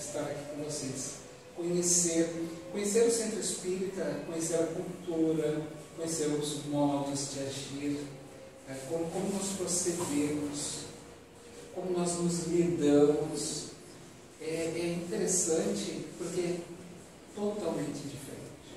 estar aqui com vocês. Conhecer o Centro Espírita, conhecer a cultura, conhecer os modos de agir, como nós procedemos, como nós nos lidamos. É interessante porque é totalmente diferente.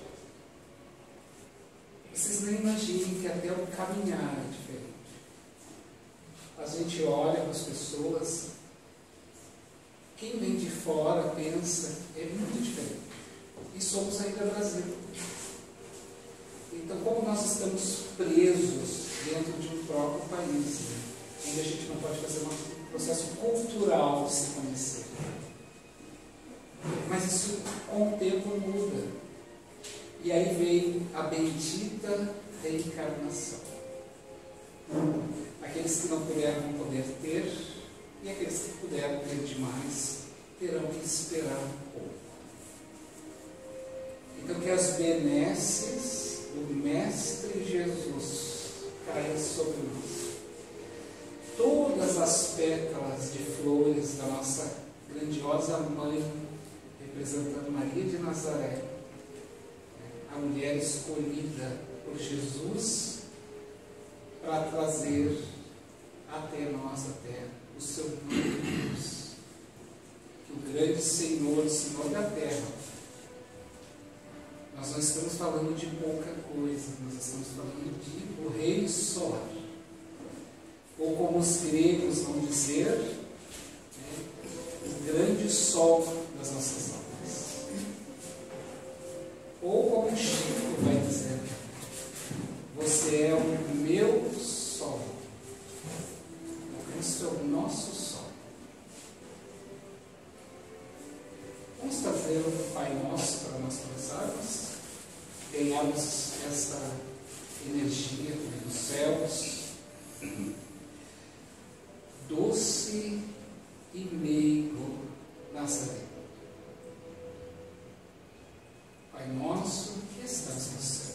Vocês nem imaginem que até o caminhar é diferente. A gente olha para as pessoas, quem vem de fora pensa, é muito diferente. E somos ainda Brasil. Então, como nós estamos presos dentro de um próprio país, né? Ainda a gente não pode fazer um processo cultural de se conhecer. Mas isso com o tempo muda. E aí vem a bendita reencarnação. Aqueles que não puderam vão poder ter, e aqueles que puderam ter demais terão que esperar um pouco. Então, que as benesses do Mestre Jesus caiam sobre nós. Todas as pétalas de flores da nossa grandiosa mãe, representando Maria de Nazaré, a mulher escolhida por Jesus para trazer até nós, até o seu nome de Deus. Que o grande Senhor, Senhor da terra, nós não estamos falando de pouca coisa, nós estamos falando do Rei Solar. Ou como os gregos vão dizer, o grande sol das nossas almas. Ou como Chico vai dizer, você é o meu sol. O Cristo é o nosso sol. Vamos fazer o Pai Nosso para nós começarmos, ganharmos essa energia dos céus. Doce e meigo Nazaré. Pai nosso que estás nos céus,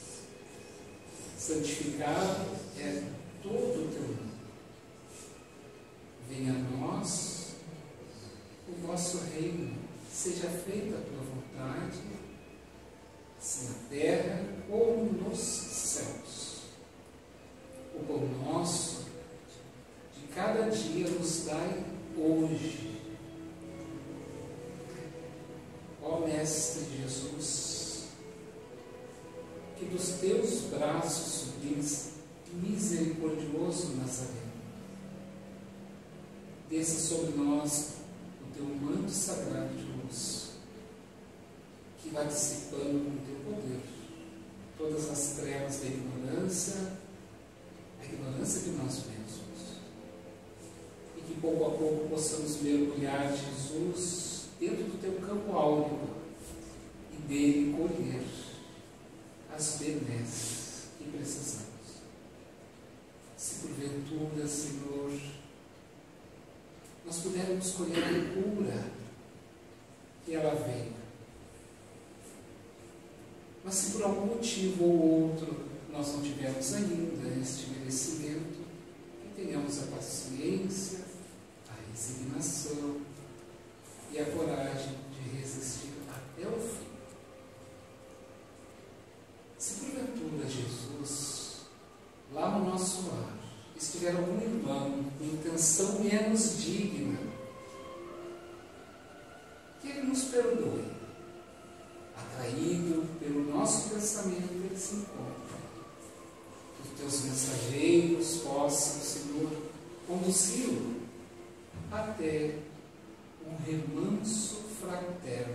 santificado é todo o teu nome. Venha a nós o vosso reino, seja feita a tua vontade, assim na terra como nos céus. O pão nosso de cada dia nos dai hoje. Ó Mestre Jesus, que dos teus braços sublimes, misericordioso Nazareno, desça sobre nós o teu manto sagrado de luz, que vai dissipando com o teu poder todas as trevas da ignorância, a ignorância de nós mesmos, e que pouco a pouco possamos mergulhar, Jesus, dentro do teu campo áureo e dele colher as benesses que precisamos. Se porventura, Senhor, nós pudermos colher a cura, que ela venha. Mas se por algum motivo ou outro nós não tivermos ainda este merecimento, que tenhamos a paciência, a resignação e a coragem de resistir até o fim. Se porventura, Jesus, lá no nosso lar, estiver algum irmão com intenção menos digna, que ele nos perdoe. Atraído pelo nosso pensamento, ele se encontra. Que os teus mensageiros possam, Senhor, conduzi-lo até um remanso fraterno.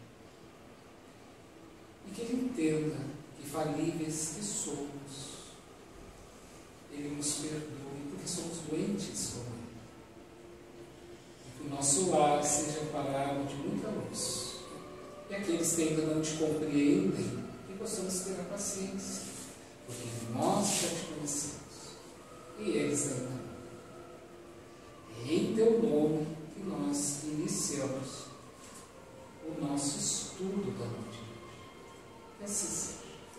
E que ele entenda que falíveis que somos, ele nos perdoe, porque somos doentes como ele. E que o nosso lar seja parado de muita luz. E aqueles que ainda não te compreendem, que possamos ter a paciência, porque nós já te conhecemos, e eles ainda não. É em teu nome que nós iniciamos o nosso estudo da noite de hoje. Que assim seja.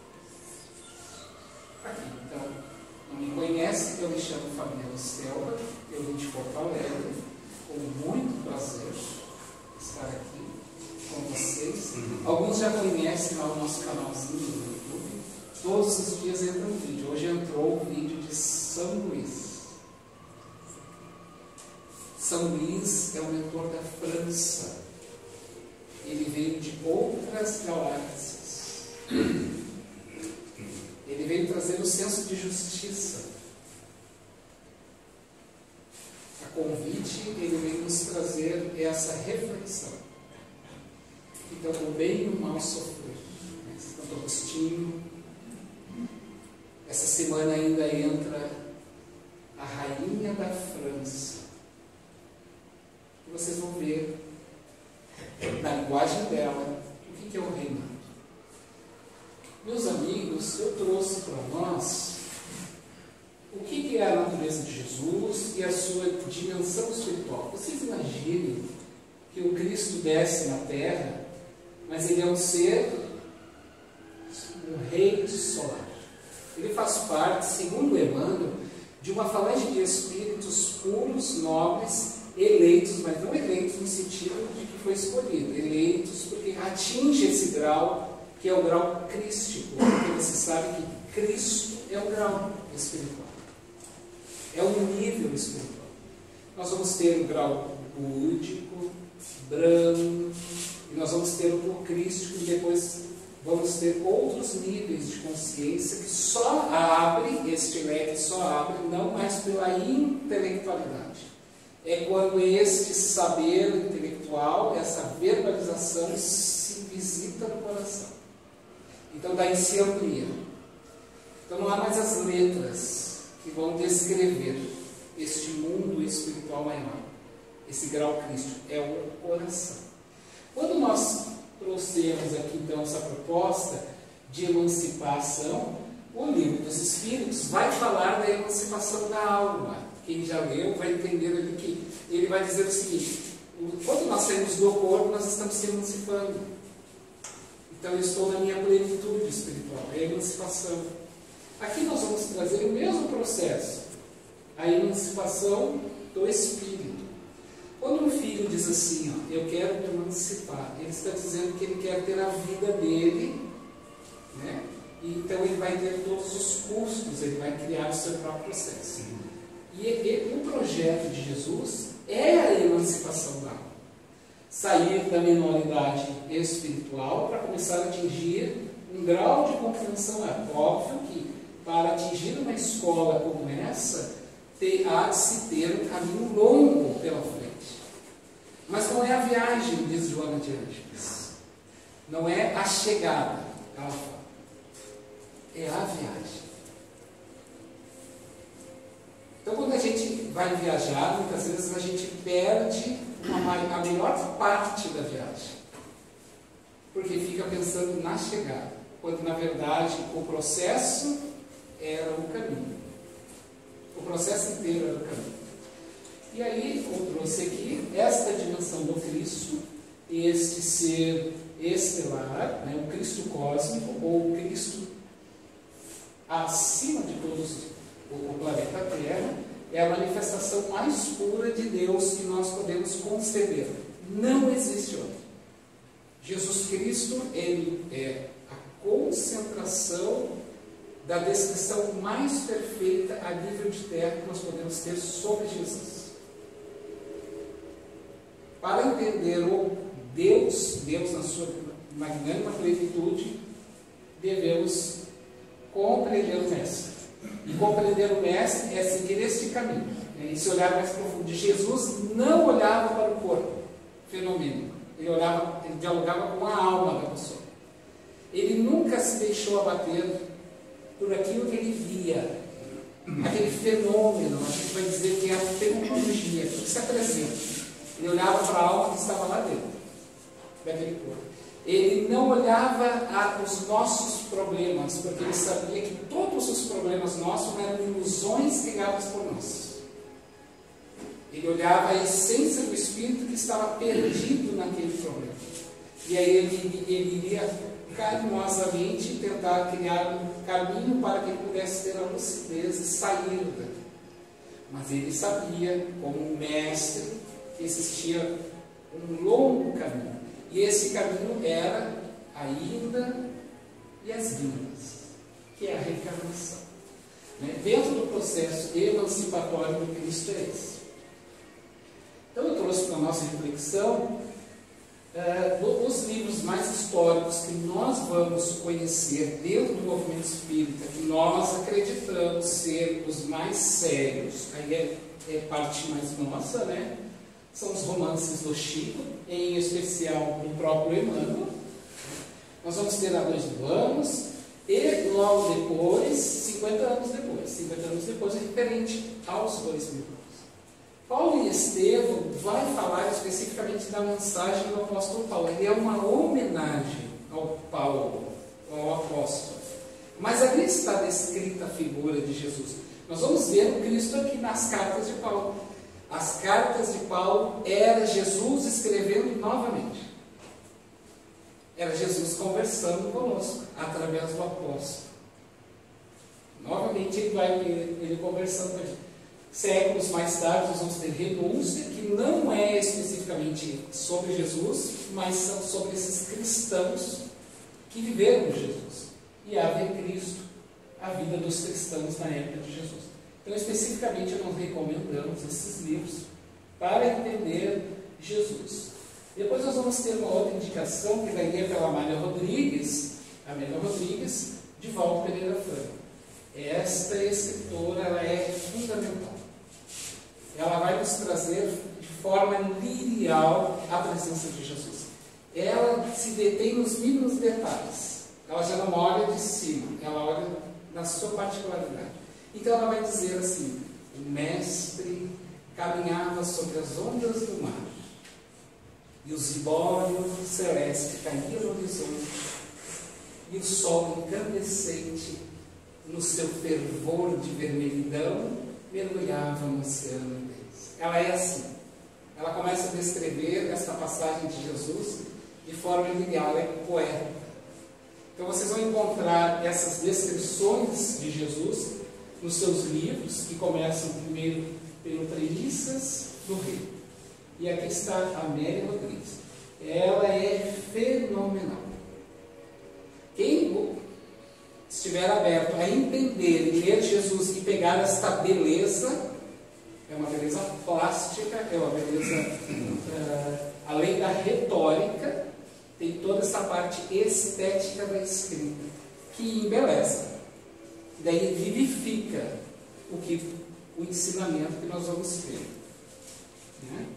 Aqui, então, não me conhece, eu me chamo Fabiano Selva, eu vim de Porto Alegre, com muito prazer. estar aqui com vocês. Alguns já conhecem lá o nosso canalzinho no YouTube. Todos os dias entra um vídeo. Hoje entrou o vídeo de São Luís. São Luís é o mentor da França. Ele veio de outras galáxias. Ele veio trazer o senso de justiça. A convite, ele veio nos trazer essa reflexão. Então, o bem e o mal sofrer. Santo Agostinho. Essa semana ainda entra a rainha da França. E vocês vão ver, na linguagem dela, o que é o reinado. Meus amigos, eu trouxe para nós o que é a natureza de Jesus e a sua dimensão espiritual. Vocês imaginem que o Cristo desce na Terra, mas ele é um ser, um rei solar. Ele faz parte, segundo Emmanuel, de uma falange de espíritos puros, nobres, eleitos, mas não eleitos no sentido de que foi escolhido, eleitos porque atinge esse grau, que é o grau crístico, porque você sabe que Cristo é o grau espiritual, é o nível espiritual. Nós vamos ter o grau búdico, brahmo, e nós vamos ter o procrístico, e depois vamos ter outros níveis de consciência que só abre, este leque só abre, não mais pela intelectualidade. É quando este saber intelectual, essa verbalização se visita no coração. Então daí se amplia. Então não há mais as letras que vão descrever este mundo espiritual maior, esse grau crístico, é o coração. Quando nós trouxemos aqui então essa proposta de emancipação, o Livro dos Espíritos vai falar da emancipação da alma. Quem já leu vai entender ali que ele vai dizer o seguinte: quando nós saímos do corpo, nós estamos se emancipando. Então eu estou na minha plenitude espiritual, é a emancipação. Aqui nós vamos trazer o mesmo processo, a emancipação do espírito. Quando um filho diz assim, ó, eu quero me emancipar, ele está dizendo que ele quer ter a vida dele, né? Então ele vai ter todos os custos, ele vai criar o seu próprio processo. E o projeto de Jesus é a emancipação da alma. Sair da menoridade espiritual para começar a atingir um grau de compreensão. É óbvio que para atingir uma escola como essa, há de se ter um caminho longo pela frente. Mas não é a viagem, diz Joana de Ângeles. Não é a chegada, ela fala. É a viagem. Então, quando a gente vai viajar, muitas vezes a gente perde a melhor parte da viagem. Porque fica pensando na chegada. Quando, na verdade, o processo era o caminho. O processo inteiro era o caminho. E aí, eu trouxe aqui esta dimensão do Cristo, este ser estelar, né, o Cristo cósmico, ou o Cristo acima de todos o planeta Terra, é a manifestação mais pura de Deus que nós podemos conceber. Não existe outro. Jesus Cristo, ele é a concentração da descrição mais perfeita a nível de terra que nós podemos ter sobre Jesus. Para entender o Deus na sua magnânima plenitude, devemos compreender o Mestre. E compreender o Mestre é seguir este caminho, né? Esse olhar mais profundo. Jesus não olhava para o corpo fenomênico, ele dialogava com a alma da pessoa. Ele nunca se deixou abater por aquilo que ele via, aquele fenômeno, a gente vai dizer que é a fenomenologia, que se apresenta. Ele olhava para a alma que estava lá dentro, daquele corpo. Ele não olhava os nossos problemas, porque ele sabia que todos os problemas nossos eram ilusões criadas por nós. Ele olhava a essência do espírito que estava perdido naquele problema. E aí ele iria carinhosamente tentar criar um caminho para que ele pudesse ter a lucidez e sair dali. Mas ele sabia, como um mestre, que existia um longo caminho. E esse caminho era a ida e as vindas, que é a reencarnação. Dentro do processo emancipatório do Cristo é esse. Então eu trouxe para a nossa reflexão os livros mais históricos que nós vamos conhecer dentro do movimento espírita, que nós acreditamos ser os mais sérios. Aí é parte mais nossa, né? São os romances do Chico, em especial o próprio Emmanuel. Nós vamos ter A Dois Mil Anos, e logo depois, 50 anos depois, é referente aos 2000 anos. Paulo e Estevão vai falar especificamente da mensagem do apóstolo Paulo. Ele é uma homenagem ao Paulo, ao apóstolo. Mas ali está descrita a figura de Jesus. Nós vamos ver o Cristo aqui nas cartas de Paulo. As cartas de Paulo era Jesus escrevendo novamente. Era Jesus conversando conosco, através do apóstolo. Novamente ele conversando com a gente. Séculos mais tarde nós vamos ter Renúncia, que não é especificamente sobre Jesus, mas são sobre esses cristãos que viveram Jesus. E Ave Cristo, a vida dos cristãos na época de Jesus. Então, especificamente, nós recomendamos esses livros para entender Jesus. Depois nós vamos ter uma outra indicação, que daí é pela Amélia Rodrigues, de Valdo Pereira Franco. Esta escritora ela é fundamental. Ela vai nos trazer de forma lirial a presença de Jesus. Ela se detém nos mínimos detalhes. Ela já não olha de cima, ela olha na sua particularidade. Então ela vai dizer assim: o mestre caminhava sobre as ondas do mar, e o zibório celeste caía no horizonte, e o sol incandescente, no seu fervor de vermelhidão, mergulhava no oceano deles. Ela é assim. Ela começa a descrever esta passagem de Jesus de forma linear, ela é poética. Então vocês vão encontrar essas descrições de Jesus nos seus livros, que começam primeiro pelo Premissas do Rei. E aqui está a Amélia Rodrigues. Ela é fenomenal. Quem estiver aberto a entender e ler Jesus e pegar esta beleza, é uma beleza plástica, é uma beleza, além da retórica, tem toda essa parte estética da escrita, que embeleza, daí vivifica o ensinamento que nós vamos ter. Né?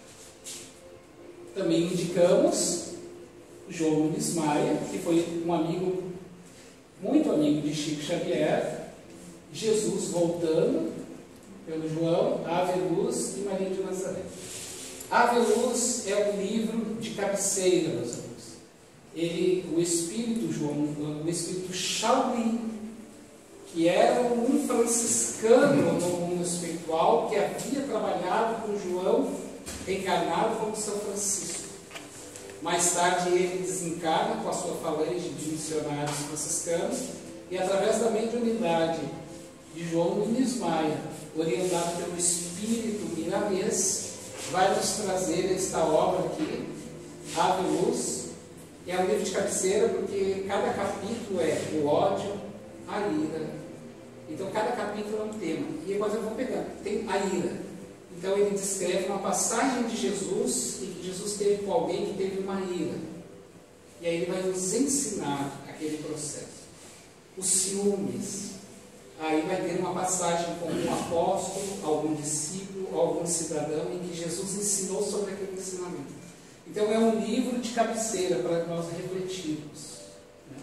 Também indicamos João Nunes Maia, que foi um amigo, muito amigo de Chico Xavier, Jesus voltando, pelo João, Ave Luz e Maria de Nazaré. Ave Luz é um livro de cabeceira, meus amigos. O espírito o espírito Shaolin, que era um franciscano no mundo espiritual, que havia trabalhado com João, reencarnado como São Francisco. Mais tarde ele desencarna com a sua falange de missionários franciscanos, e através da mediunidade de João Nunes Maia, orientado pelo espírito milanês, vai nos trazer esta obra aqui, Ave Luz. É um livro de cabeceira porque cada capítulo é o ódio, a ira. Então cada capítulo é um tema. E agora eu vou pegar, tem a ira. Então ele descreve uma passagem de Jesus, e que Jesus teve com alguém que teve uma ira. E aí ele vai nos ensinar aquele processo. Os ciúmes. Aí vai ter uma passagem com um apóstolo, algum discípulo, algum cidadão, em que Jesus ensinou sobre aquele ensinamento. Então é um livro de cabeceira para nós refletirmos. Né?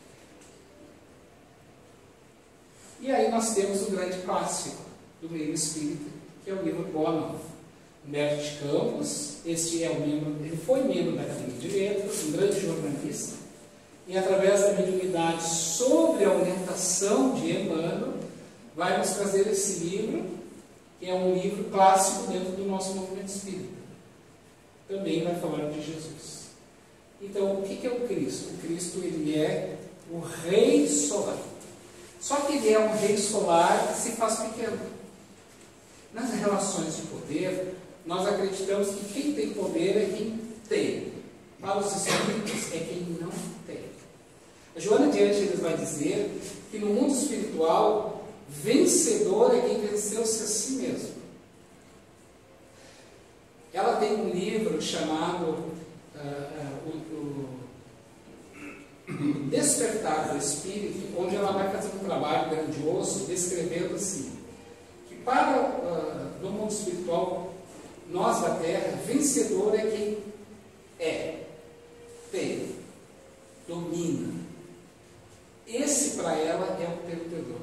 E aí nós temos o grande clássico do meio espírita, que é o livro Boa Nova. Humberto de Campos, ele foi membro da Academia de Letras, um grande jornalista, e através da mediunidade sobre a orientação de Emmanuel, vai nos trazer esse livro, que é um livro clássico dentro do nosso movimento espírita. Também vai falar de Jesus. Então, o que é o Cristo? O Cristo, ele é o Rei Solar. Só que ele é um Rei Solar que se faz pequeno. Nas relações de poder, nós acreditamos que quem tem poder é quem tem. Para os espíritos é quem não tem. A Joana de Ângeles vai dizer que no mundo espiritual, vencedor é quem venceu-se a si mesmo. Ela tem um livro chamado o Despertar do Espírito, onde ela vai fazer um trabalho grandioso, descrevendo assim, que para no mundo espiritual, nós da Terra, vencedor é quem tem, domina. Esse para ela é o perdedor.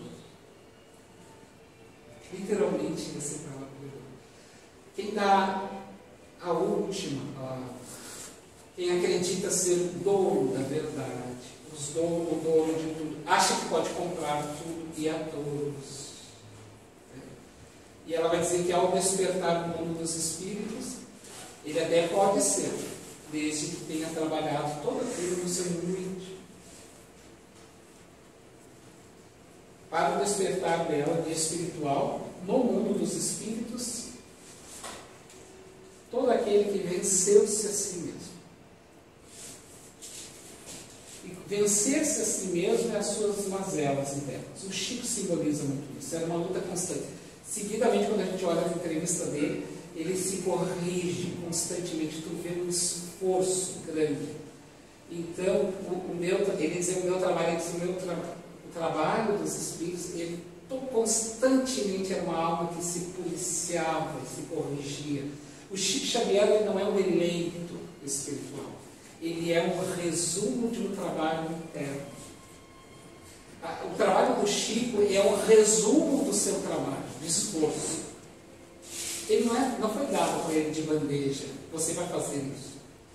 Literalmente, esse para ela é o perdedor. Quem dá a última, quem acredita ser o dono da verdade, o dono de tudo, acha que pode comprar tudo e a todos. E ela vai dizer que ao despertar no mundo dos espíritos, ele até pode ser, desde que tenha trabalhado toda a vida no seu mundo íntimo. Para o despertar dela de espiritual, no mundo dos espíritos, todo aquele que venceu-se a si mesmo. E vencer-se a si mesmo é as suas mazelas internas. O Chico simboliza muito isso. Era uma luta constante. Seguidamente, quando a gente olha a entrevista dele, ele se corrige constantemente. Tu vê um esforço grande. Então, ele dizia o meu trabalho, o trabalho dos espíritos, ele constantemente era uma alma que se policiava, se corrigia. O Chico Xavier ele não é um eleito espiritual, ele é um resumo de um trabalho interno. O trabalho do Chico é um resumo do seu trabalho, de esforço. Ele não foi dado para ele de bandeja, você vai fazer isso.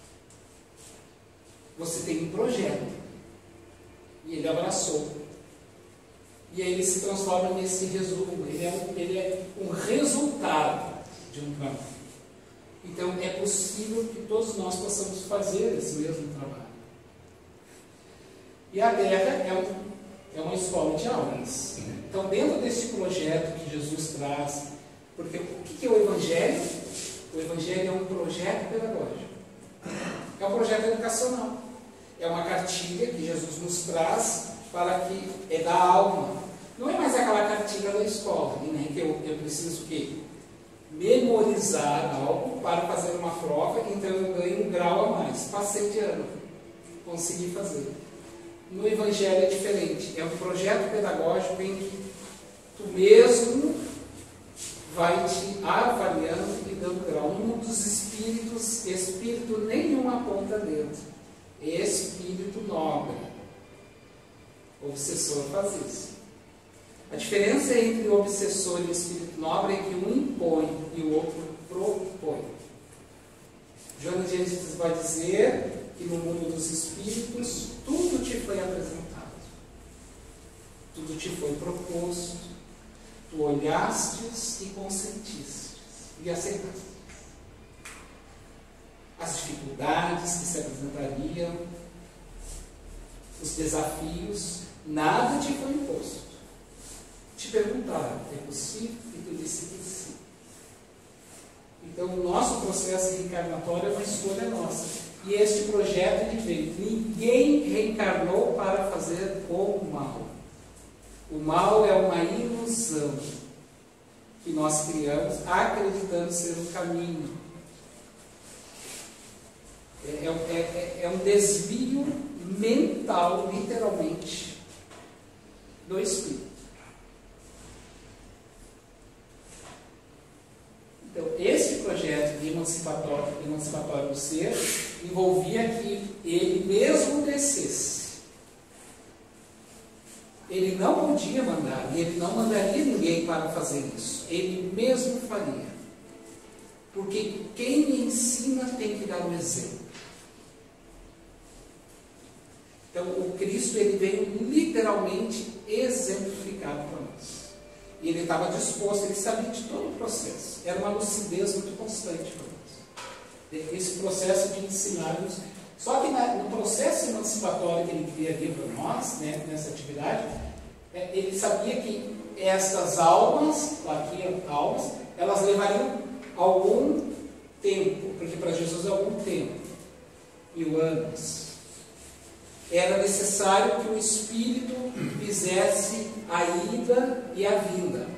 Você tem um projeto, e ele abraçou. E aí ele se transforma nesse resumo, ele é um resultado de um trabalho. Então, é possível que todos nós possamos fazer esse mesmo trabalho. E a Terra é uma escola de almas. Então, dentro desse projeto que Jesus traz, porque o que é o Evangelho? O Evangelho é um projeto pedagógico. É um projeto educacional. É uma cartilha que Jesus nos traz para que é da alma. Não é mais aquela cartilha da escola, nem que eu preciso o quê? Memorizar algo para fazer uma prova, então eu ganho um grau a mais. Passei de ano, consegui fazer. No Evangelho é diferente, é um projeto pedagógico em que tu mesmo vai te avaliando e dando grau. No mundo dos espíritos, espírito nenhum aponta dedo, é espírito nobre. O obsessor faz isso. A diferença entre o obsessor e o espírito nobre é que um impõe e o outro propõe. Joana de Ângeles vai dizer que no mundo dos espíritos tudo te foi apresentado, tudo te foi proposto, tu olhastes e consentistes e aceitaste. As dificuldades que se apresentariam, os desafios, nada te foi imposto. Te perguntaram, é possível? E tu disse que sim. Então, o nosso processo reencarnatório é uma escolha nossa. E este projeto ele veio. Ninguém reencarnou para fazer o mal. O mal é uma ilusão que nós criamos, acreditando ser um caminho. É um desvio mental, literalmente, do espírito. Então, esse projeto de emancipatório do ser envolvia que ele mesmo descesse. Ele não podia mandar, e ele não mandaria ninguém para fazer isso. Ele mesmo faria. Porque quem ensina tem que dar um exemplo. Então, o Cristo ele veio literalmente exemplificado para nós. E ele estava disposto, ele sabia de todo o processo. Era uma lucidez muito constante para nós. Esse processo de ensinar-nos. Só que no processo emancipatório que ele criaria para nós, né, nessa atividade, ele sabia que estas almas, aqui almas, elas levariam algum tempo, porque para Jesus é algum tempo, 1000 anos, era necessário que o Espírito fizesse a ida e a vinda.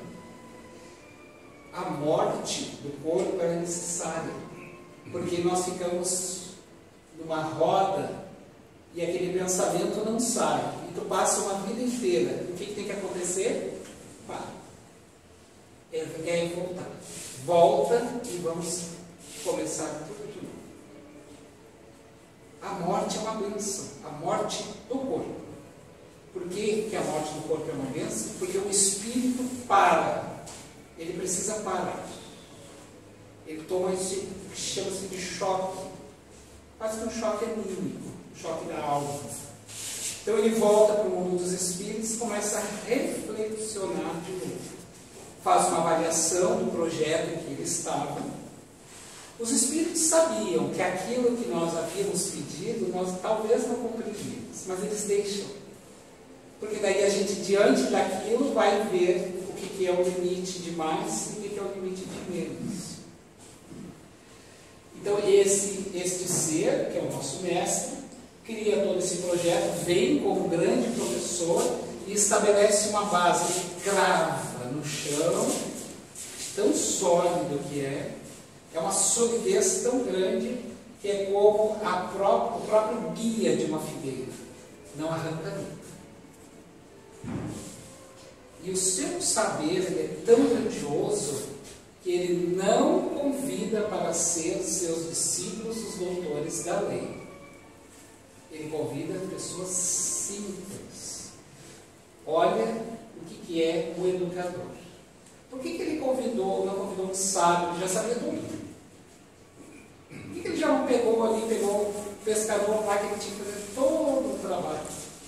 A morte do corpo era necessária, porque nós ficamos numa roda e aquele pensamento não sai. E tu passa uma vida inteira. E o que tem que acontecer? Para. É voltar. Volta e vamos começar tudo de novo. A morte é uma bênção. A morte do corpo. Por que a morte do corpo é uma bênção? Porque o espírito para. Ele precisa parar. Ele toma esse que chama-se de choque. Mas que um choque anímico, um choque da alma. Então ele volta para o mundo dos espíritos e começa a reflexionar de novo. Faz uma avaliação do projeto em que ele estava. Os espíritos sabiam que aquilo que nós havíamos pedido, nós talvez não cumpriríamos, mas eles deixam. Porque daí a gente, diante daquilo, vai ver o que é o limite de mais e o que é o limite de menos. Então, este ser, que é o nosso mestre, cria todo esse projeto, vem como grande professor e estabelece uma base que crava no chão, tão sólido que é uma solidez tão grande que é como o próprio guia de uma figueira, não arranca nunca. E o seu saber ele é tão grandioso que ele não convida para ser seus discípulos os doutores da lei. Ele convida pessoas simples. Olha o que é o educador. Por que ele não convidou um sábio que já sabia tudo? Por que ele já não pegou o pescador lá que ele tinha que fazer todo o trabalho?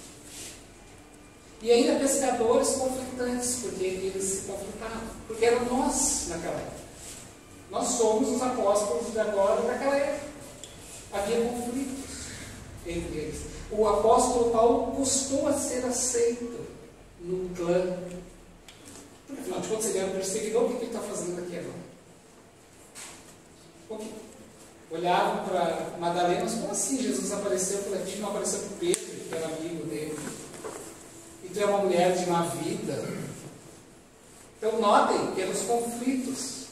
E ainda pescadores conflitantes, porque eles se conflitavam. Porque eram nós naquela época. Nós somos os apóstolos de agora daquela época. Havia conflitos entre eles. O apóstolo Paulo custou a ser aceito no clã. Porque afinal de contas ele era um perseguidor, o que ele está fazendo aqui agora? Porque olhavam para Madalena, mas como assim Jesus apareceu para ti, não apareceu para Pedro, que era amigo dele? E tu é uma mulher de má vida. Então notem que eram os conflitos.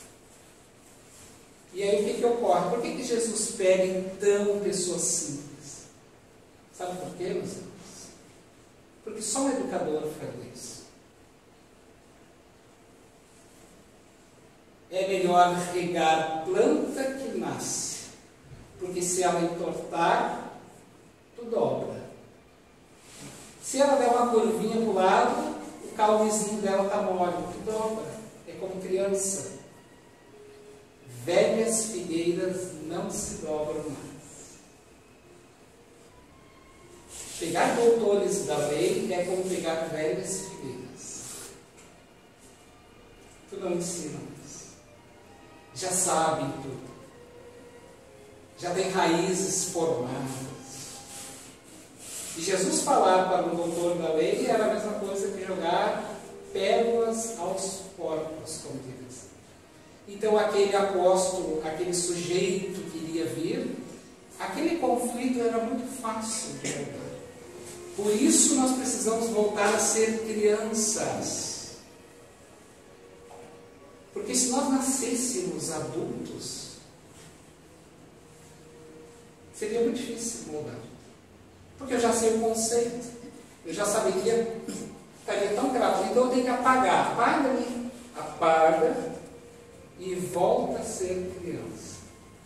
E aí o que ocorre? Por que Jesus pega então pessoas simples? Sabe por quê, meus irmãos? Porque só um educador faz isso. É melhor regar planta que nasce, porque se ela entortar, tu dobra. Se ela der uma curvinha para o lado, o caulezinho dela está mole, tu dobra. É como criança. Velhas figueiras não se dobram mais. Pegar doutores da lei é como pegar velhas figueiras. Tu não ensina mais. Já sabem tudo. Já tem raízes formadas. E Jesus falar para o doutor da lei era a mesma coisa que jogar pérolas aos porcos, como diz. Então aquele apóstolo, aquele sujeito que iria vir, aquele conflito era muito fácil de jogar. Por isso nós precisamos voltar a ser crianças. Porque se nós nascêssemos adultos, seria muito difícil mudar. Porque eu já sei o conceito. Eu já saberia, estaria tão gravado. Então eu tenho que apagar. Apaga ali. Apaga e volta a ser criança.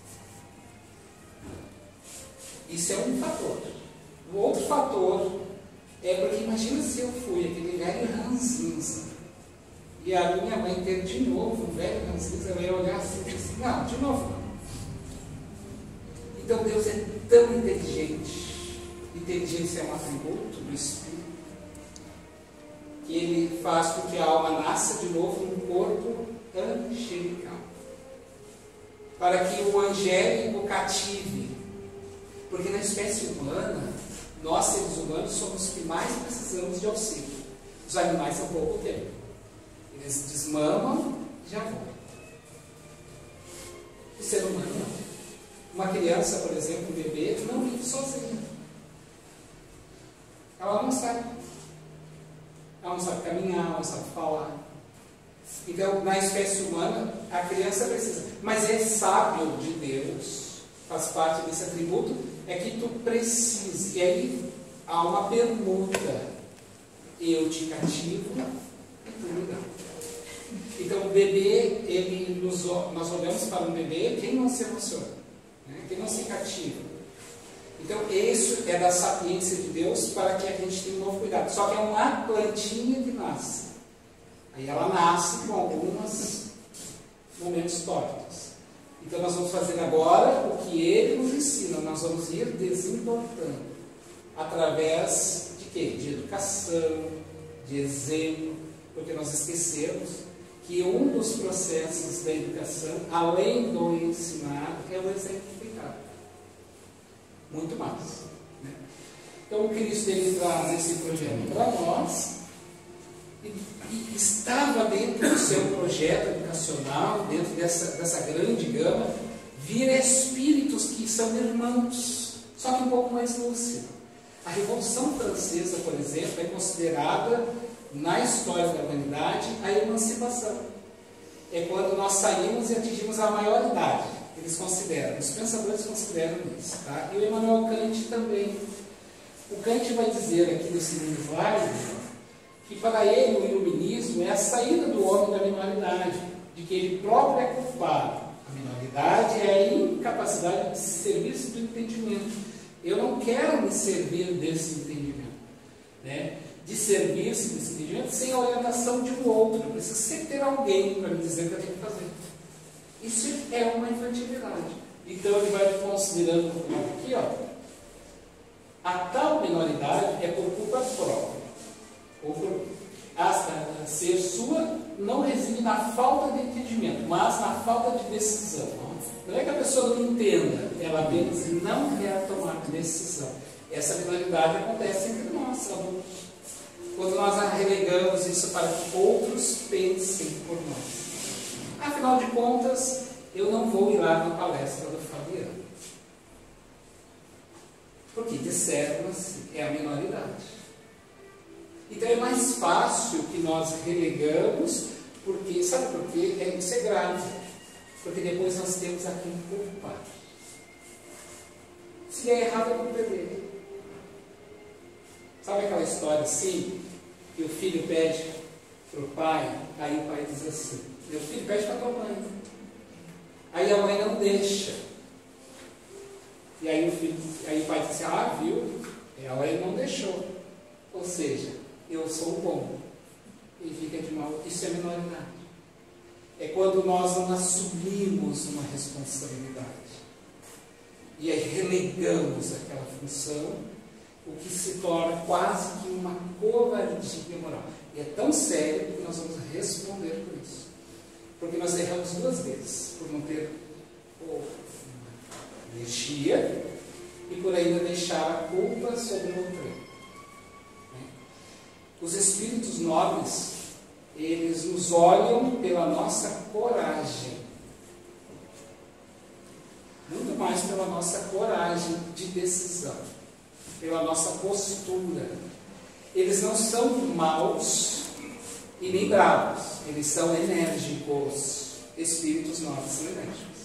Isso é um fator. O outro fator é porque imagina se eu fui aquele velho ranzinza e a minha mãe ter de novo um velho ranzinza, ela ia olhar assim e dizer assim, não, de novo não. Então Deus é tão inteligente. Inteligência é um atributo do Espírito, que Ele faz com que a alma nasça de novo num corpo angelical, para que o angélico cative, porque na espécie humana, nós seres humanos somos os que mais precisamos de auxílio. Os animais são pouco tempo, eles desmamam e já voltam. O ser humano não. Uma criança, por exemplo, um bebê, não vive sozinha. Ela não sabe. Ela não sabe caminhar, ela não sabe falar. Então, na espécie humana, a criança precisa. Mas é sábio de Deus, faz parte desse atributo, é que tu precisa. E aí há uma permuta. Eu te cativo e tu me dá. Então, o bebê, nós olhamos para um bebê, quem não se emociona? Quem não se cativa? Então, isso é da sapiência de Deus para que a gente tenha um novo cuidado. Só que é uma plantinha que nasce. Aí ela nasce com alguns momentos tópicos. Então, nós vamos fazer agora o que ele nos ensina. Nós vamos ir desenvolvendo. Através de quê? De educação, de exemplo. Porque nós esquecemos que um dos processos da educação, além do ensinar, é o exemplificar. Muito mais. Né? Então, o Cristo ele traz esse projeto para nós e estava dentro do seu projeto educacional, dentro dessa grande gama, vir espíritos que são irmãos, só que um pouco mais lúcido. A Revolução Francesa, por exemplo, é considerada, na história da humanidade, a emancipação. É quando nós saímos e atingimos a maioridade. Eles consideram, os pensadores consideram isso. Tá? E o Immanuel Kant também. O Kant vai dizer aqui no segundo slide que para ele o iluminismo é a saída do homem da minoridade, de que ele próprio é culpado. A minoridade é a incapacidade de servir-se do entendimento. Eu não quero me servir desse entendimento. Né? De servir-se desse entendimento sem a orientação de um outro. Eu preciso sempre ter alguém para me dizer o que eu tenho que fazer. Isso é uma infantilidade. Então ele vai considerando aqui, ó, a tal minoridade é por culpa própria. Ou por ser sua, não reside na falta de entendimento, mas na falta de decisão. Não é que a pessoa não entenda, ela apenas não quer tomar decisão. Essa minoridade acontece entre nós, adultos. Quando nós relegamos isso para que outros pensem por nós. Afinal de contas, eu não vou ir lá na palestra do Fabiano. Porque disseram assim, é a minoridade. Então é mais fácil que nós relegamos, porque, sabe por quê? Isso é grave. Porque depois nós temos a quem culpar. Se é errado, é culpa dele. Sabe aquela história assim, que o filho pede para o pai, aí o pai diz assim, meu filho pede para a tua mãe. Aí a mãe não deixa. E aí o pai diz assim, ah, viu? Ela não deixou. Ou seja, eu sou bom. E fica de mal. Isso é minoridade. É quando nós não assumimos uma responsabilidade. E aí relegamos aquela função, o que se torna quase que uma covardia moral. E é tão sério que nós vamos responder por isso. Porque nós erramos duas vezes, por não ter energia e por ainda deixar a culpa sobre o outro. Os espíritos nobres, eles nos olham pela nossa coragem. Muito mais pela nossa coragem de decisão, pela nossa postura. Eles não são maus e nem bravos, eles são enérgicos. Espíritos nobres são enérgicos.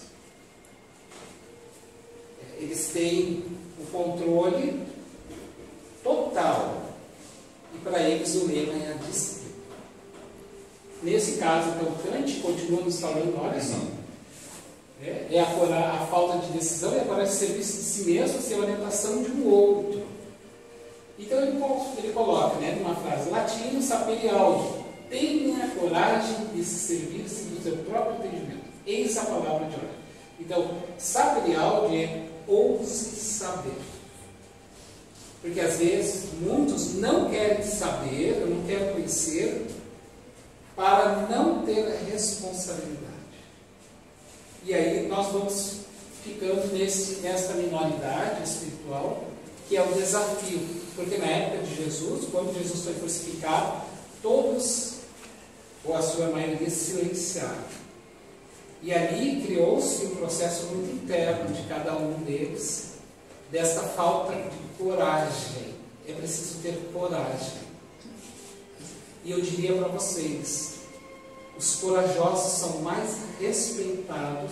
Eles têm o controle total. E para eles o lema é a disciplina. Nesse caso, então, Kant continua nos falando, olha só, é a falta de decisão e a coragem de serviço de si mesmo sem a orientação de um outro. Então ele coloca, numa frase, latino sapere aude, tenha a coragem de se servir-se do seu próprio entendimento. Eis a palavra de ordem. Então, sapere aude é ouse saber. Porque às vezes muitos não querem saber, não querem conhecer, para não ter a responsabilidade. E aí nós vamos ficando nesta minoridade espiritual, que é o desafio. Porque na época de Jesus, quando Jesus foi crucificado, todos, ou a sua maioria, silenciaram. E ali criou-se um processo muito interno de cada um deles, desta falta de coragem. É preciso ter coragem. E eu diria para vocês, os corajosos são mais respeitados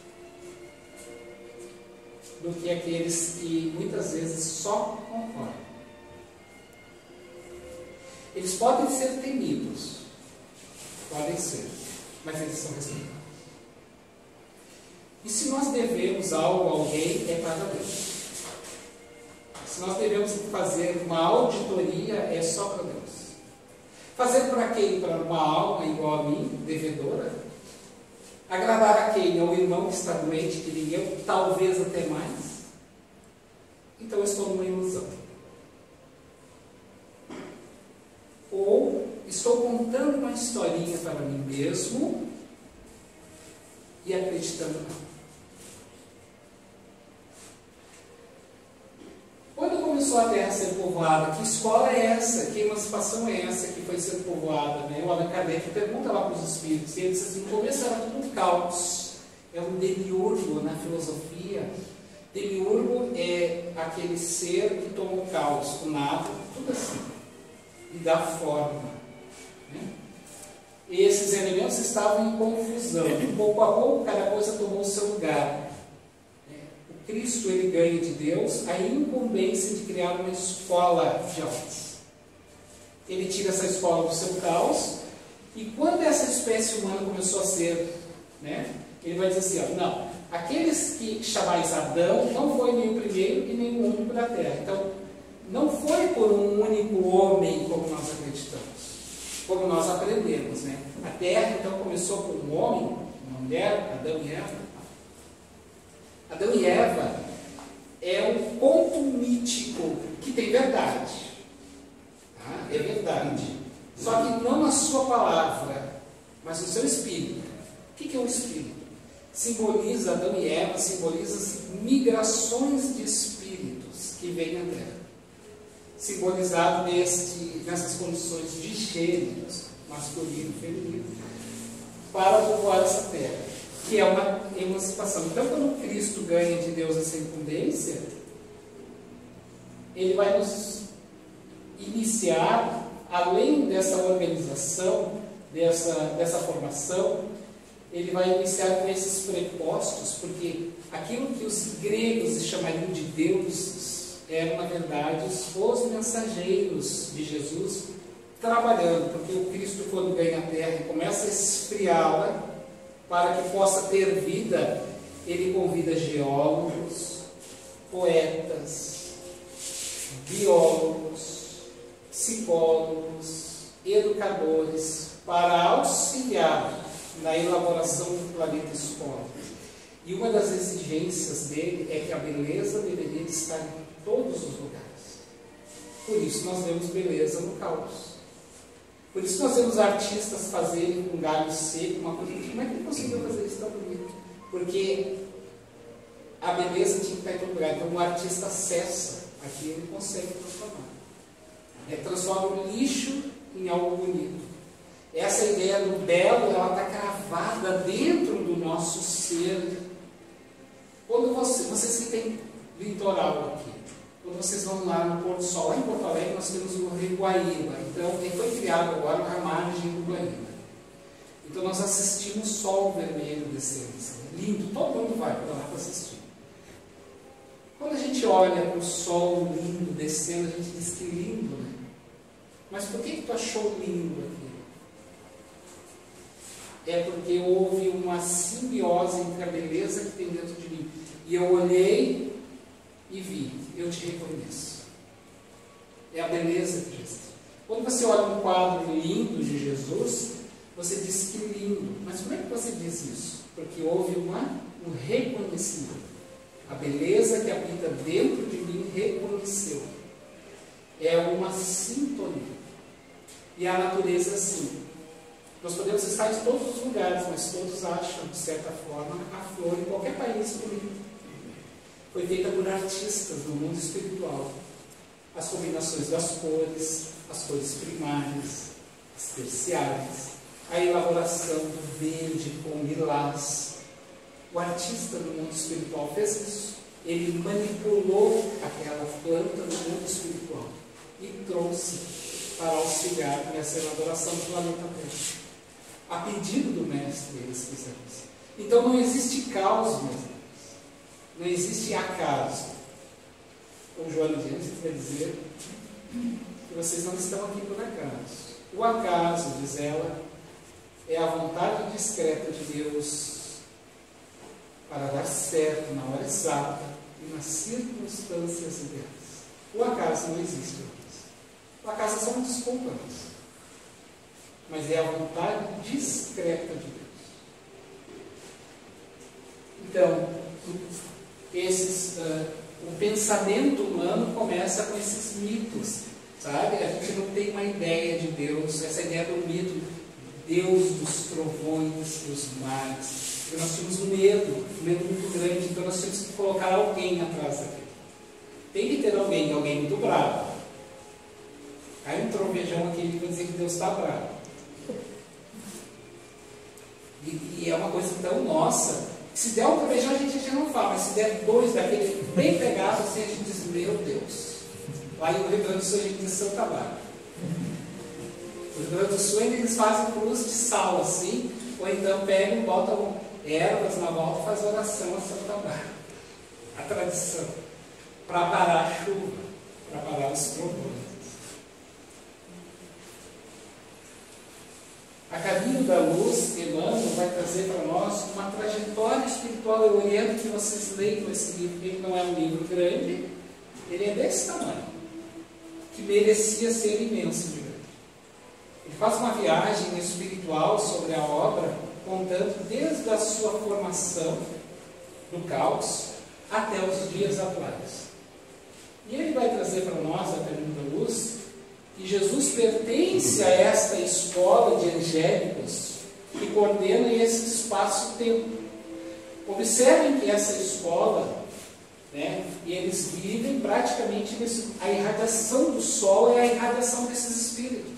do que aqueles que muitas vezes só concordam. Eles podem ser temidos, podem ser, mas eles são respeitados. E se nós devemos algo a alguém, é para Deus. Se nós devemos fazer uma auditoria, é só para Deus. Fazer para quem? Para uma alma igual a mim, devedora? Agradar a quem? Ao irmão que está doente, que nem eu, talvez até mais? Então eu estou numa ilusão. Ou estou contando uma historinha para mim mesmo e acreditando não. Quando começou a terra a ser povoada, que escola é essa? Que emancipação é essa que foi sendo povoada? Né? O Allan Kardec pergunta lá para os espíritos, e ele disse assim, no começo era tudo um caos, é um demiurgo na filosofia. Demiurgo é aquele ser que toma o caos, o nada, tudo assim, e dá forma. Né? E esses elementos estavam em confusão, pouco a pouco cada coisa tomou o seu lugar. Cristo ele ganha de Deus a incumbência de criar uma escola de homens. Ele tira essa escola do seu caos, e quando essa espécie humana começou a ser, né, ele vai dizer assim, ó, não, aqueles que chamais Adão não foi nem o primeiro e nem o único da terra. Então, não foi por um único homem como nós acreditamos, como nós aprendemos, né? A terra então começou com um homem, uma mulher, Adão e Eva. Adão e Eva é um ponto mítico que tem verdade. Tá? É verdade. Só que não na sua palavra, mas no seu espírito. O que é um espírito? Simboliza, Adão e Eva, simboliza as migrações de espíritos que vêm à Terra. Simbolizado nessas condições de gêneros, masculino e feminino, para povoar essa Terra, que é uma emancipação. Então, quando Cristo ganha de Deus essa incumbência, ele vai nos iniciar, além dessa organização, dessa formação, ele vai iniciar com esses prepostos, porque aquilo que os gregos chamariam de deuses eram, na verdade, os mensageiros de Jesus trabalhando, porque o Cristo, quando ganha a terra e começa a esfriá-la, para que possa ter vida, ele convida geólogos, poetas, biólogos, psicólogos, educadores, para auxiliar na elaboração do planeta escola. E uma das exigências dele é que a beleza deveria estar em todos os lugares. Por isso nós vemos beleza no caos. Por isso nós vemos artistas fazerem com galho seco uma coisa. Como é que ele conseguiu fazer isso tão bonito? Porque a beleza tinha que estar em todo lugar. Então o artista acessa aqui, ele consegue transformar. Transforma o lixo em algo bonito. Essa ideia do belo, ela está cravada dentro do nosso ser. Quando vocês que têm litoral aqui, quando vocês vão lá no pôr do sol, lá em Porto Alegre nós temos o Rio Guaíba. Então, ele foi criado agora na margem do Guaíba. Então, nós assistimos o sol vermelho descendo. Lindo, todo mundo vai para lá para assistir. Quando a gente olha para o sol lindo descendo, a gente diz que lindo, né? Mas por que tu achou lindo aquilo? É porque houve uma simbiose entre a beleza que tem dentro de mim. E eu olhei e vi, eu te reconheço. É a beleza de Jesus. Quando você olha um quadro lindo de Jesus, você diz que lindo. Mas como é que você diz isso? Porque houve um reconhecimento. A beleza que habita dentro de mim reconheceu. É uma sintonia. E a natureza é assim. Nós podemos estar em todos os lugares, mas todos acham, de certa forma, a flor em qualquer país bonito. Foi feita por artistas no mundo espiritual. As combinações das cores, as cores primárias, as terciárias, a elaboração do verde com lilás, O artista do mundo espiritual fez isso. Ele manipulou aquela planta do mundo espiritual e trouxe para auxiliar nessa elaboração do planeta Terra. A pedido do Mestre, eles fizeram isso. Então não existe caos, meus irmãos. Não existe acaso. O Joana de Ângeles vai dizer que vocês não estão aqui por acaso. O acaso, diz ela, é a vontade discreta de Deus para dar certo na hora exata e nas circunstâncias ideais. O acaso não existe. O acaso são desculpas. Mas é a vontade discreta de Deus. Então, o pensamento humano começa com esses mitos, sabe? A gente não tem uma ideia de Deus, essa ideia do mito, Deus dos trovões, dos mares. Porque nós tínhamos um medo muito grande, então nós tínhamos que colocar alguém atrás daquilo. Tem que ter alguém muito bravo. Cai um trovejão aqui e vai dizer que Deus está bravo. E é uma coisa tão nossa. Se der um trovejão a gente já não fala, mas se der dois daquele bem pegados, assim a gente diz, meu Deus. Lá em Rio Grande do Sul a gente diz Santa Bárbara. No Rio Grande do Sul ainda eles fazem cruz de sal assim, ou então pegam, botam ervas na volta e fazem oração a Santa Bárbara. A tradição. Para parar a chuva, para parar os trovões. A Caminho da Luz, Emmanuel, vai trazer para nós uma trajetória espiritual. Eu oriento que vocês leiam esse livro. Ele não é um livro grande, ele é desse tamanho, que merecia ser imenso de grande. Ele faz uma viagem espiritual sobre a obra, contando desde a sua formação do caos até os dias atuais. E ele vai trazer para nós, a Caminho da Luz, que Jesus pertence a esta escola de angélicos que coordena esse espaço-tempo. Observem que essa escola, e eles vivem praticamente nisso. A irradiação do Sol é a irradiação desses espíritos.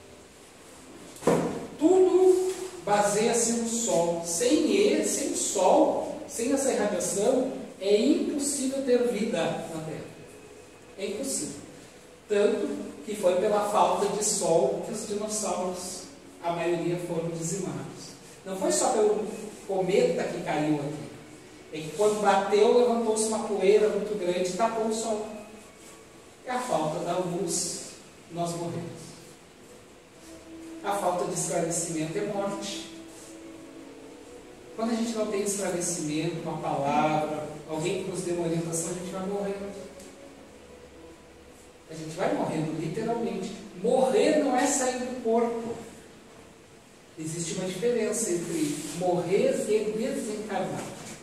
Tudo baseia-se no Sol. Sem ele, sem o Sol, sem essa irradiação, é impossível ter vida na Terra. É impossível. Tanto que foi pela falta de sol que os dinossauros, a maioria, foram dizimados. Não foi só pelo cometa que caiu aqui. É que quando bateu, levantou-se uma poeira muito grande e tapou o sol. É a falta da luz, nós morremos. A falta de esclarecimento é morte. Quando a gente não tem esclarecimento, uma palavra, alguém que nos dê uma orientação, a gente vai morrendo. A gente vai morrendo, literalmente. Morrer não é sair do corpo. Existe uma diferença entre morrer e desencarnar.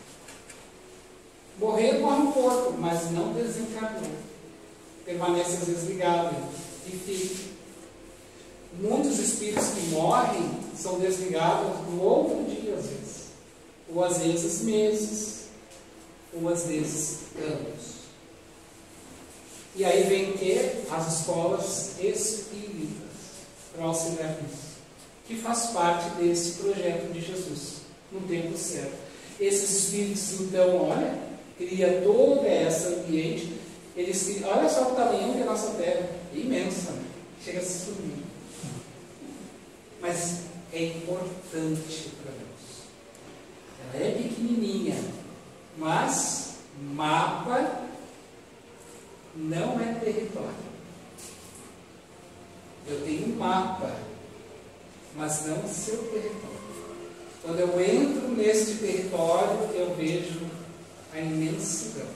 Morrer morre o corpo, mas não desencarnou. Permanece às vezes ligado e fica. Muitos espíritos que morrem são desligados no outro dia, às vezes. Ou às vezes meses, ou às vezes anos. E aí vem o que? As escolas espíritas, para auxiliar nisso, que faz parte desse projeto de Jesus, no tempo certo. Esses espíritos, então, olha, cria todo esse ambiente, eles criam, olha só o tamanho da nossa Terra, é imensa, né? Chega a se sumir. Mas é importante para nós. Ela é pequenininha, mas mapa não é território. Eu tenho um mapa, mas não o seu território. Quando eu entro neste território, eu vejo a imensidão.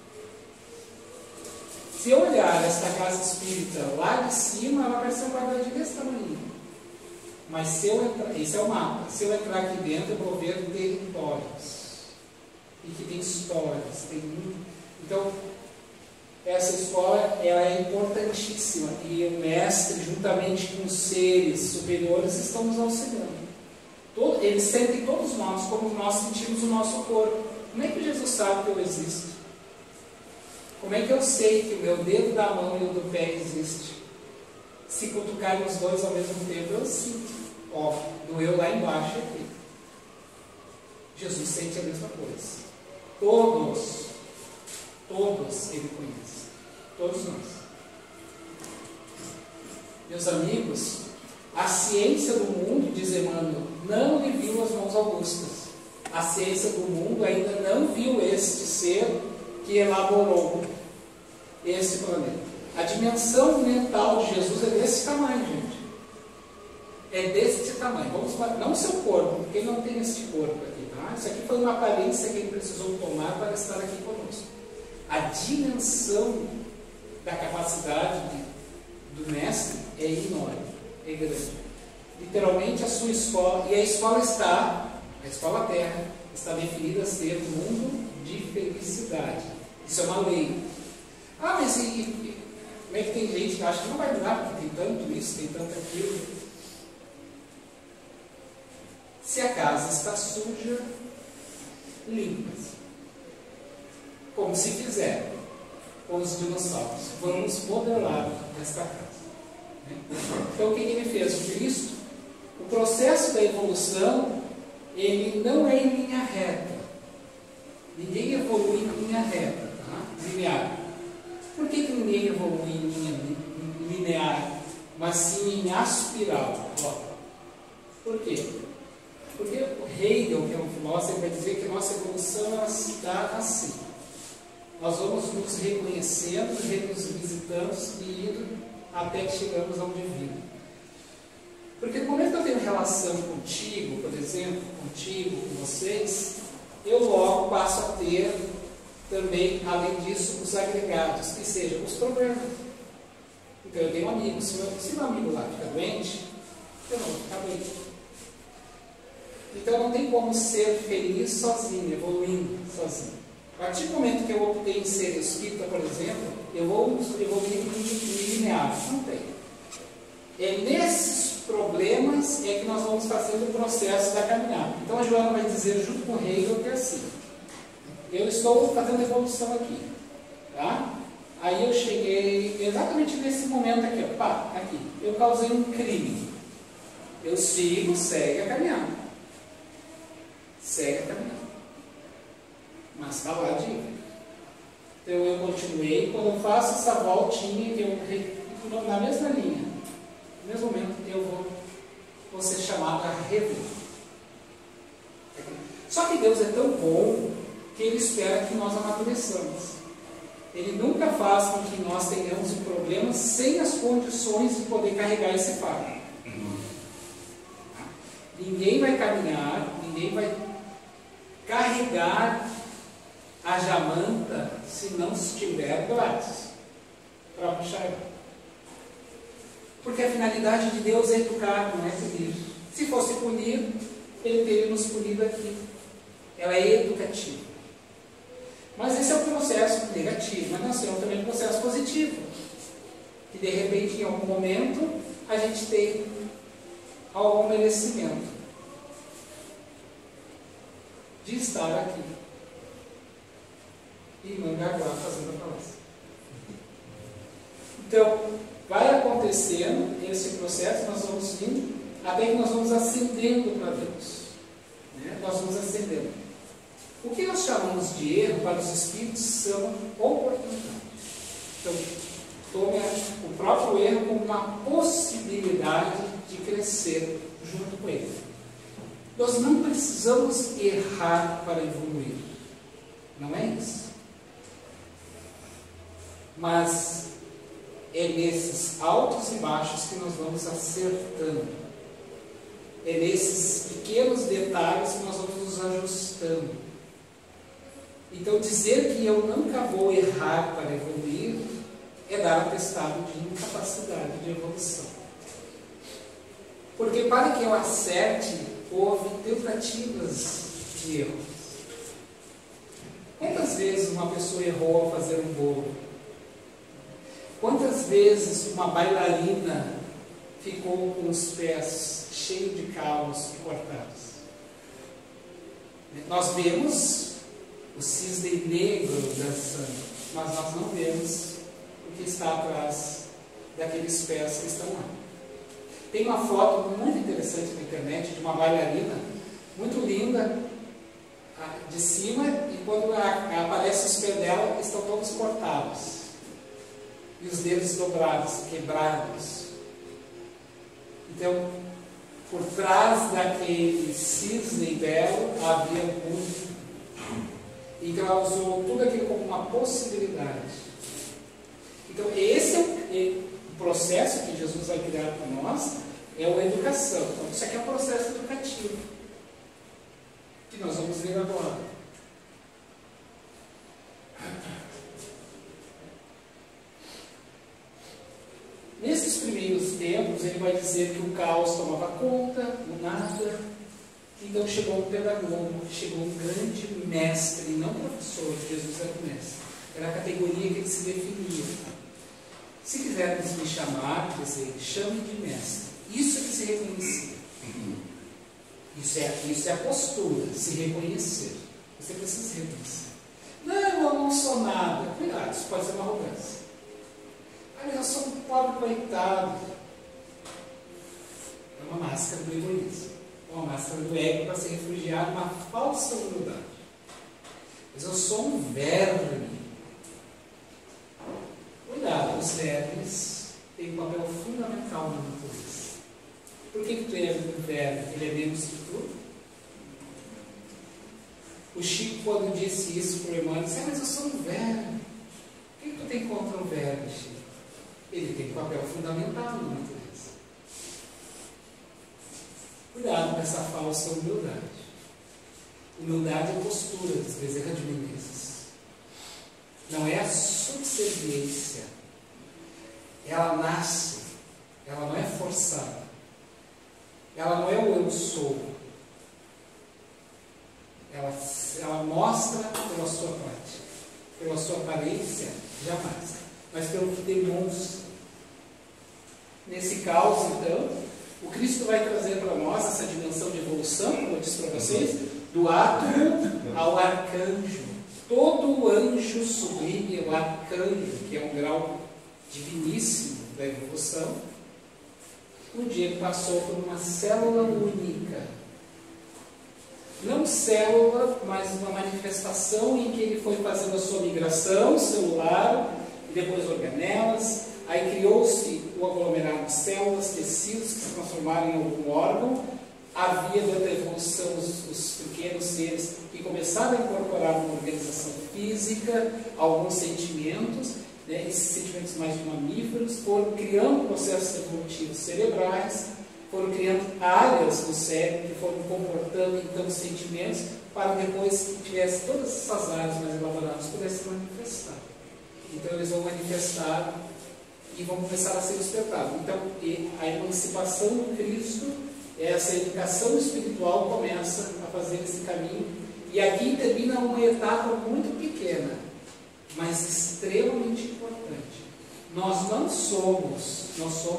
Se eu olhar esta casa espírita lá de cima, ela vai ser um quadradinho desse tamanho. Mas se eu entrar, esse é o mapa, se eu entrar aqui dentro, eu vou ver territórios. E que tem histórias, tem muito. Então, essa escola ela é importantíssima e o mestre, juntamente com os seres superiores, estão nos auxiliando. Eles sentem todos nós, como nós sentimos o nosso corpo. Como é que Jesus sabe que eu existo? Como é que eu sei que o meu dedo da mão e o do pé existe? Se cutucarem os dois ao mesmo tempo, eu sinto. Ó, doeu lá embaixo aqui. Jesus sente a mesma coisa. Todos Ele conhece. Todos nós. Meus amigos, a ciência do mundo, diz Emmanuel, não lhe viu as mãos augustas. A ciência do mundo ainda não viu este ser que elaborou esse planeta. A dimensão mental de Jesus é desse tamanho, gente. É deste tamanho. Vamos falar, não o seu corpo, porque ele não tem este corpo aqui, tá? Isso aqui foi uma aparência que ele precisou tomar para estar aqui conosco. A dimensão da capacidade do mestre é enorme, é grande. Literalmente a sua escola, e a escola Terra, está definida a ser um mundo de felicidade. Isso é uma lei. Ah, mas como é que tem gente que acha que não vai durar, porque tem tanto isso, tem tanto aquilo? Se a casa está suja, limpa-se. Como se fizer com os dinossauros. Vamos modelar esta casa. Então o que ele fez? O Cristo, o processo da evolução, ele não é em linha reta. Ninguém evolui em linha reta, tá? Linear. Por que ninguém evolui em linha linear, mas sim em aspiral? Ó. Por quê? Porque o Hegel, que é um filósofo, vai dizer que a nossa evolução ela se dá assim. Nós vamos nos reconhecendo, nos visitando e indo até que chegamos ao divino. Porque no momento que eu tenho relação contigo, por exemplo, contigo, com vocês, eu logo passo a ter também, além disso, os agregados, que sejam os problemas. Então eu tenho amigos, se meu amigo lá fica doente, eu não vou ficar doente. Então não tem como ser feliz sozinho, evoluindo sozinho. A partir do momento que eu optei em ser espírita, por exemplo, eu vou evoluir em linear. Não tem. É nesses problemas é que nós vamos fazendo o processo da caminhada. Então a Joana vai dizer junto com o Hegel que é assim. Eu estou fazendo evolução aqui. Tá? Aí eu cheguei exatamente nesse momento aqui. Ó, pá, aqui. Eu causei um crime. Eu sigo, segue a caminhada. Segue a caminhada. Mas está lá a dívida. Então eu continuei. Quando eu faço essa voltinha, que eu na mesma linha, no mesmo momento eu vou ser chamado a rever. Só que Deus é tão bom que Ele espera que nós amadureçamos. Ele nunca faz com que nós tenhamos um problema sem as condições de poder carregar esse fardo. Ninguém vai caminhar, ninguém vai carregar a jamanta se não estiver grátis para puxar ela. Porque a finalidade de Deus é educar, não é punir. Se fosse punir, Ele teria nos punido aqui. Ela é educativa. Mas esse é o processo negativo, mas nós temos também um processo positivo. Que de repente, em algum momento, a gente tem algum merecimento de estar aqui em Mangaguá fazendo a palestra. Então, vai acontecendo esse processo, nós vamos indo, até que nós vamos ascendendo para Deus. Nós vamos ascendendo. O que nós chamamos de erro para os espíritos são oportunidades. Então, tome o próprio erro como uma possibilidade de crescer junto com ele. Nós não precisamos errar para evoluir. Não é isso. Mas é nesses altos e baixos que nós vamos acertando. É nesses pequenos detalhes que nós vamos nos ajustando. Então, dizer que eu nunca vou errar para evoluir é dar atestado de incapacidade de evolução. Porque para que eu acerte, houve tentativas de erro. Quantas vezes uma pessoa errou ao fazer um bolo? Quantas vezes uma bailarina ficou com os pés cheios de calos e cortados? Nós vemos o cisne negro dançando, mas nós não vemos o que está atrás daqueles pés que estão lá. Tem uma foto muito interessante na internet de uma bailarina, muito linda, de cima, e quando aparece os pés dela, estão todos cortados. E os dedos dobrados, quebrados. Então, por trás daquele cisne belo havia um mundo. Então ela usou tudo aquilo como uma possibilidade. Então esse é o processo que Jesus vai criar para nós, é a educação. Então isso aqui é um processo educativo, que nós vamos ver agora. Nesses primeiros tempos, ele vai dizer que o caos tomava conta, o nada. Então chegou um pedagogo, chegou um grande mestre, não professor, Jesus era o mestre. Era a categoria que ele se definia. Se quiserem me chamar, quer dizer, chame de mestre. Isso é que se reconhecer. Isso é a postura, se reconhecer. Você precisa se reconhecer. Não, eu não sou nada. Cuidado, isso pode ser uma arrogância. Ah, eu sou um pobre coitado. É uma máscara do egoísmo. Uma máscara do ego para se refugiar numa falsa humildade. Mas eu sou um verme. Cuidado, os vermes têm um papel fundamental na natureza. Por que tu é um verme? Ele é menos que tu? O Chico, quando disse isso para o irmão, disse: mas eu sou um verme. O que tu tem contra o verme, Chico? Ele tem um papel fundamental na natureza. Cuidado com essa falsa humildade. Humildade é postura, diz Bezerra de Menezes. Não é a subserviência. Ela nasce, ela não é forçada. Ela não é o eu sou. Ela mostra pela sua prática. Pela sua aparência, jamais. Mas pelo que demonstra. Nesse caos, então, o Cristo vai trazer para nós essa dimensão de evolução, como eu disse para vocês, do átomo ao arcanjo. Todo o anjo sublime, o arcanjo, que é um grau diviníssimo da evolução, um dia ele passou por uma célula única. Não célula, mas uma manifestação em que ele foi fazendo a sua migração celular, e depois organelas. Aí criou-se o aglomerado de células, tecidos que se transformaram em algum órgão. Havia durante a evolução os pequenos seres que começaram a incorporar uma organização física, alguns sentimentos, né? Esses sentimentos mais de mamíferos foram criando processos evolutivos cerebrais, foram criando áreas do cérebro que foram comportando então sentimentos para depois que tivesse todas essas áreas mais elaboradas pudessem manifestar. Então eles vão manifestar e vão começar a ser despertados. Então a emancipação do Cristo, essa educação espiritual começa a fazer esse caminho, e aqui termina uma etapa muito pequena, mas extremamente importante. Nós não somos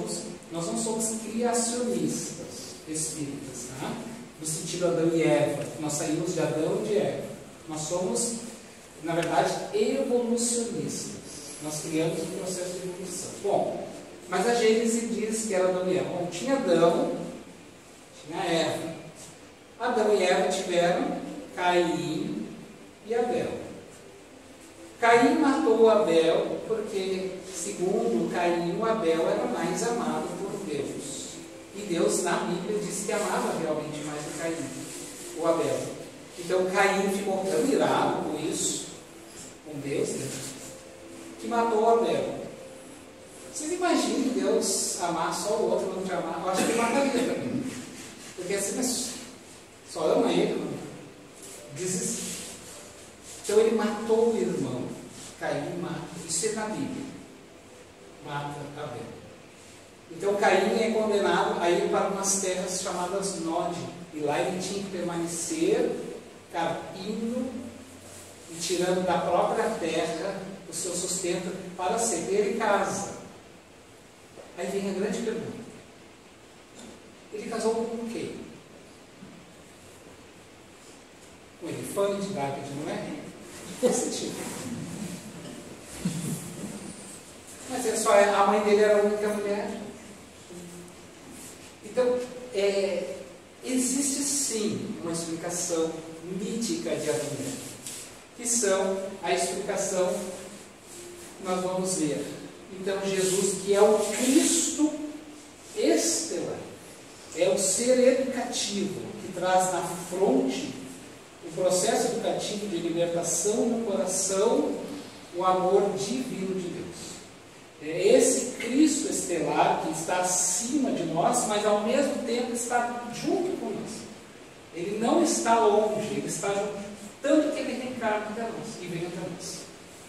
criacionistas espíritas, tá? No sentido Adão e Eva. Nós saímos de Adão e de Eva. Nós somos, na verdade, evolucionistas. Nós criamos um processo de evolução. Bom, mas a Gênese diz que era Adão e Eva. Bom, tinha Adão, tinha Eva. Adão e Eva tiveram Caim e Abel. Caim matou Abel porque, segundo Caim, o Abel era mais amado por Deus. E Deus, na Bíblia, disse que amava realmente mais o Caim, o Abel. Então Caim ficou tão irado com isso, com Deus, né, que matou Abel. Vocês imaginam Deus amar só o outro, não te amar? Eu acho que ele mataria também. Porque assim, mas só ama ele, não desistiu. Então ele matou o irmão. Caim mata. Isso é na Bíblia. Mata Abel. Então Caim é condenado a ir para umas terras chamadas Nod. E lá ele tinha que permanecer carpindo e tirando da própria terra o seu sustento para ceder em casa. Aí vem a grande pergunta. Ele casou com quem? Com um elefante, não é? Faz sentido. Mas a mãe dele era a única mulher. Então, existe sim, uma explicação mítica de Adão, que são a explicação que nós vamos ver. Então, Jesus, que é o Cristo estelar, é o ser educativo, que traz na fronte o processo educativo de libertação no coração, o amor divino de Deus. É esse Cristo estelar que está acima de nós, mas ao mesmo tempo está junto com nós. Ele não está longe, ele está junto, tanto que ele reencarna até nós e vem até nós.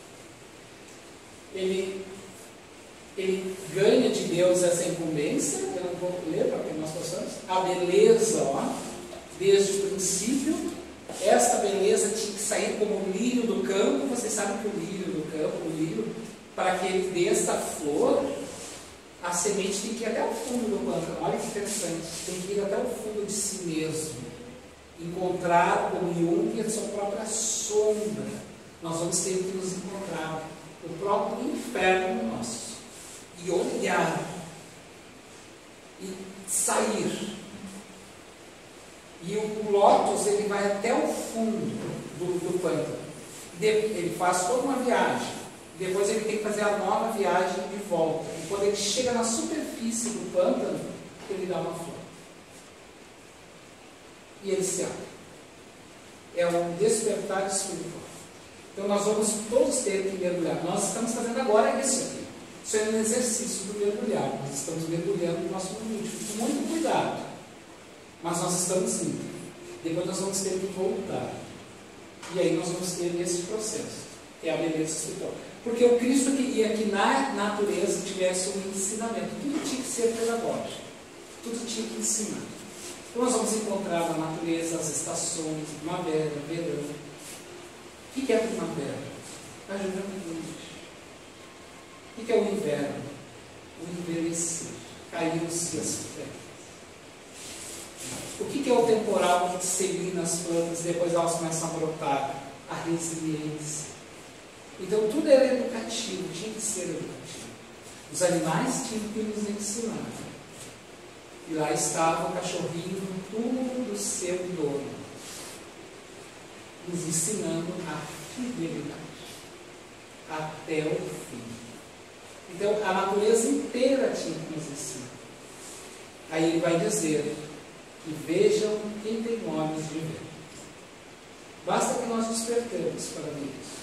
Ele ganha de Deus essa incumbência, eu não vou ler para que nós possamos, a beleza, ó, desde o princípio. Esta beleza tinha que sair como o lírio do campo. Vocês sabem que o lírio do campo, o lírio, para que ele dê essa flor, a semente tem que ir até o fundo do pântano. Olha que interessante, tem que ir até o fundo de si mesmo, encontrar como Jung a sua própria sombra. Nós vamos ter que nos encontrar o próprio inferno nosso e olhar e sair. E o lótus, ele vai até o fundo do pântano. Ele faz toda uma viagem. Depois ele tem que fazer a nova viagem de volta. E quando ele chega na superfície do pântano, ele dá uma flor. E ele se abre. É um despertar espiritual. Então nós vamos todos ter que mergulhar. Nós estamos fazendo agora isso aqui. Isso é um exercício do mergulhar. Nós estamos mergulhando no nosso limite. Com muito cuidado. Mas nós estamos indo. Depois nós vamos ter que voltar. E aí nós vamos ter esse processo. É a beleza espiritual. Porque o Cristo queria que na natureza tivesse um ensinamento. Tudo tinha que ser pedagógico. Tudo tinha que ensinar. Então nós vamos encontrar na natureza as estações, primavera, verão. O que é primavera? A juventude. O que é o inverno? O envelhecer. Caiu-se as férias. O que é o temporal que dissemina as plantas e depois elas começam a brotar? A resiliência. Então tudo era educativo, tinha que ser educativo. Os animais tinham que nos ensinar. E lá estava o cachorrinho no túmulo do seu dono, nos ensinando a fidelidade até o fim. Então a natureza inteira tinha que nos ensinar. Aí ele vai dizer que vejam quem tem olhos de ver. Basta que nós despertemos para ver isso.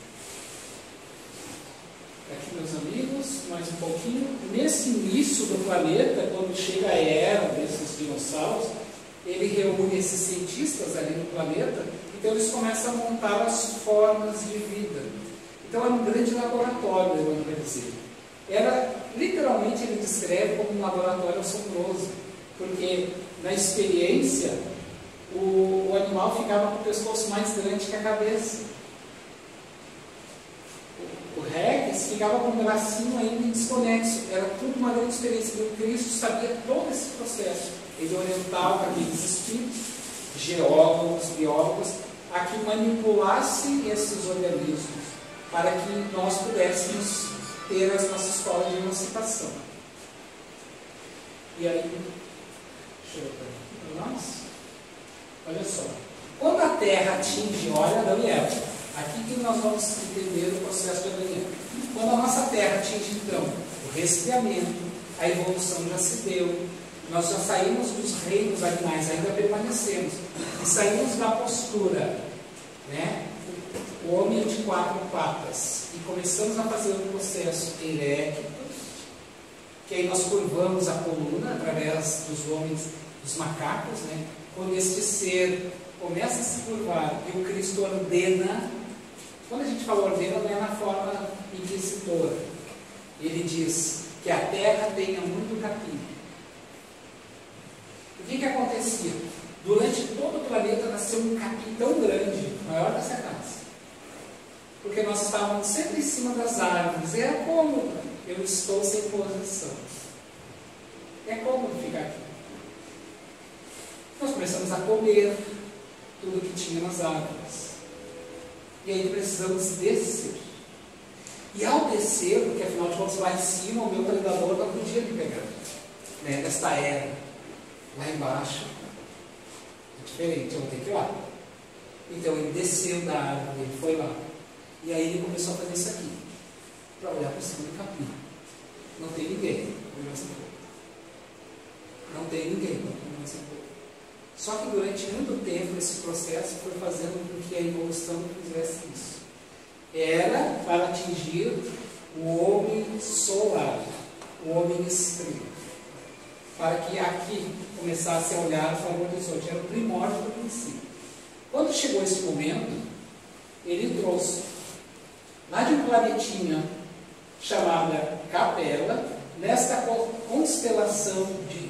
Aqui, meus amigos, mais um pouquinho. Nesse início do planeta, quando chega a era desses dinossauros, ele reúne esses cientistas ali no planeta, então eles começam a montar as formas de vida. Então era um grande laboratório, eu quero dizer. Literalmente, ele descreve como um laboratório assombroso, porque na experiência, o animal ficava com o pescoço mais grande que a cabeça. O Rex ficava com o bracinho ainda desconexo. Era tudo uma grande experiência. E o Cristo sabia todo esse processo. Ele orientava aqueles espíritos, geólogos, biólogos, a que manipulassem esses organismos para que nós pudéssemos ter as nossas escolas de emancipação. E aí, deixa eu ver para nós. Olha só. Quando a Terra atinge, olha Adão e Eva. Aqui que nós vamos entender o processo de Adão e Eva. Quando a nossa Terra atinge, então, o resfriamento, a evolução já se deu, nós já saímos dos reinos animais, ainda permanecemos, e saímos da postura, né? O homem de 4 patas, e começamos a fazer um processo eréctos, que aí nós curvamos a coluna através dos homens, dos macacos, né? Quando este ser começa a se curvar e o Cristo ordena. Quando a gente fala ordena, não é na forma inquisitora. Ele diz que a terra tenha muito capim. O que acontecia? Durante todo o planeta nasceu um capim tão grande, maior que essa casa. Porque nós estávamos sempre em cima das árvores. Era cômodo. Eu estou sem posição. É cômodo ficar aqui. Nós começamos a comer tudo que tinha nas árvores. E aí precisamos descer. E ao descer, porque afinal de contas lá em cima o meu predador não podia me pegar, né, desta era. Lá embaixo, a gente diferente, eu vou ter que ir lá. Então ele desceu da árvore, ele foi lá. E aí ele começou a fazer isso aqui, para olhar para cima do capim. Não tem ninguém, não tem ninguém. Só que durante muito tempo esse processo foi fazendo com que a evolução fizesse isso. Era para atingir o homem solar, o homem extremo, para que aqui começasse a olhar para o horizonte. Era o primórdio do princípio. Quando chegou esse momento, ele trouxe lá de um planetinha chamada Capela, nesta constelação de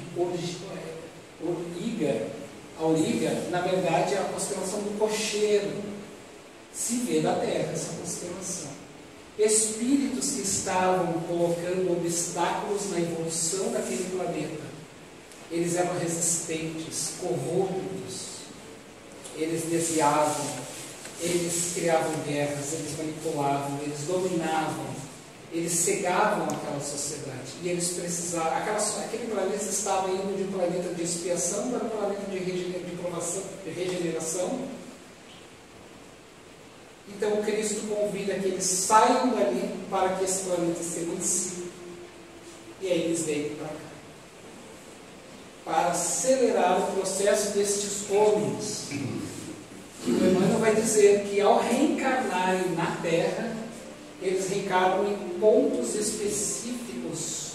Auriga, na verdade é a constelação do cocheiro, se vê da Terra essa constelação. Espíritos que estavam colocando obstáculos na evolução daquele planeta, eles eram resistentes, corruptos, eles desviavam, eles criavam guerras, eles manipulavam, eles dominavam, eles cegavam aquela sociedade. E eles precisavam, aquele planeta estava indo de um planeta de expiação para um planeta de regeneração. Então o Cristo convida que eles saiam dali para que esse planeta se emancipe. E aí eles vêm para cá, para acelerar o processo destes homens. E o Emmanuel vai dizer que ao reencarnarem na Terra, eles reencarnam em pontos específicos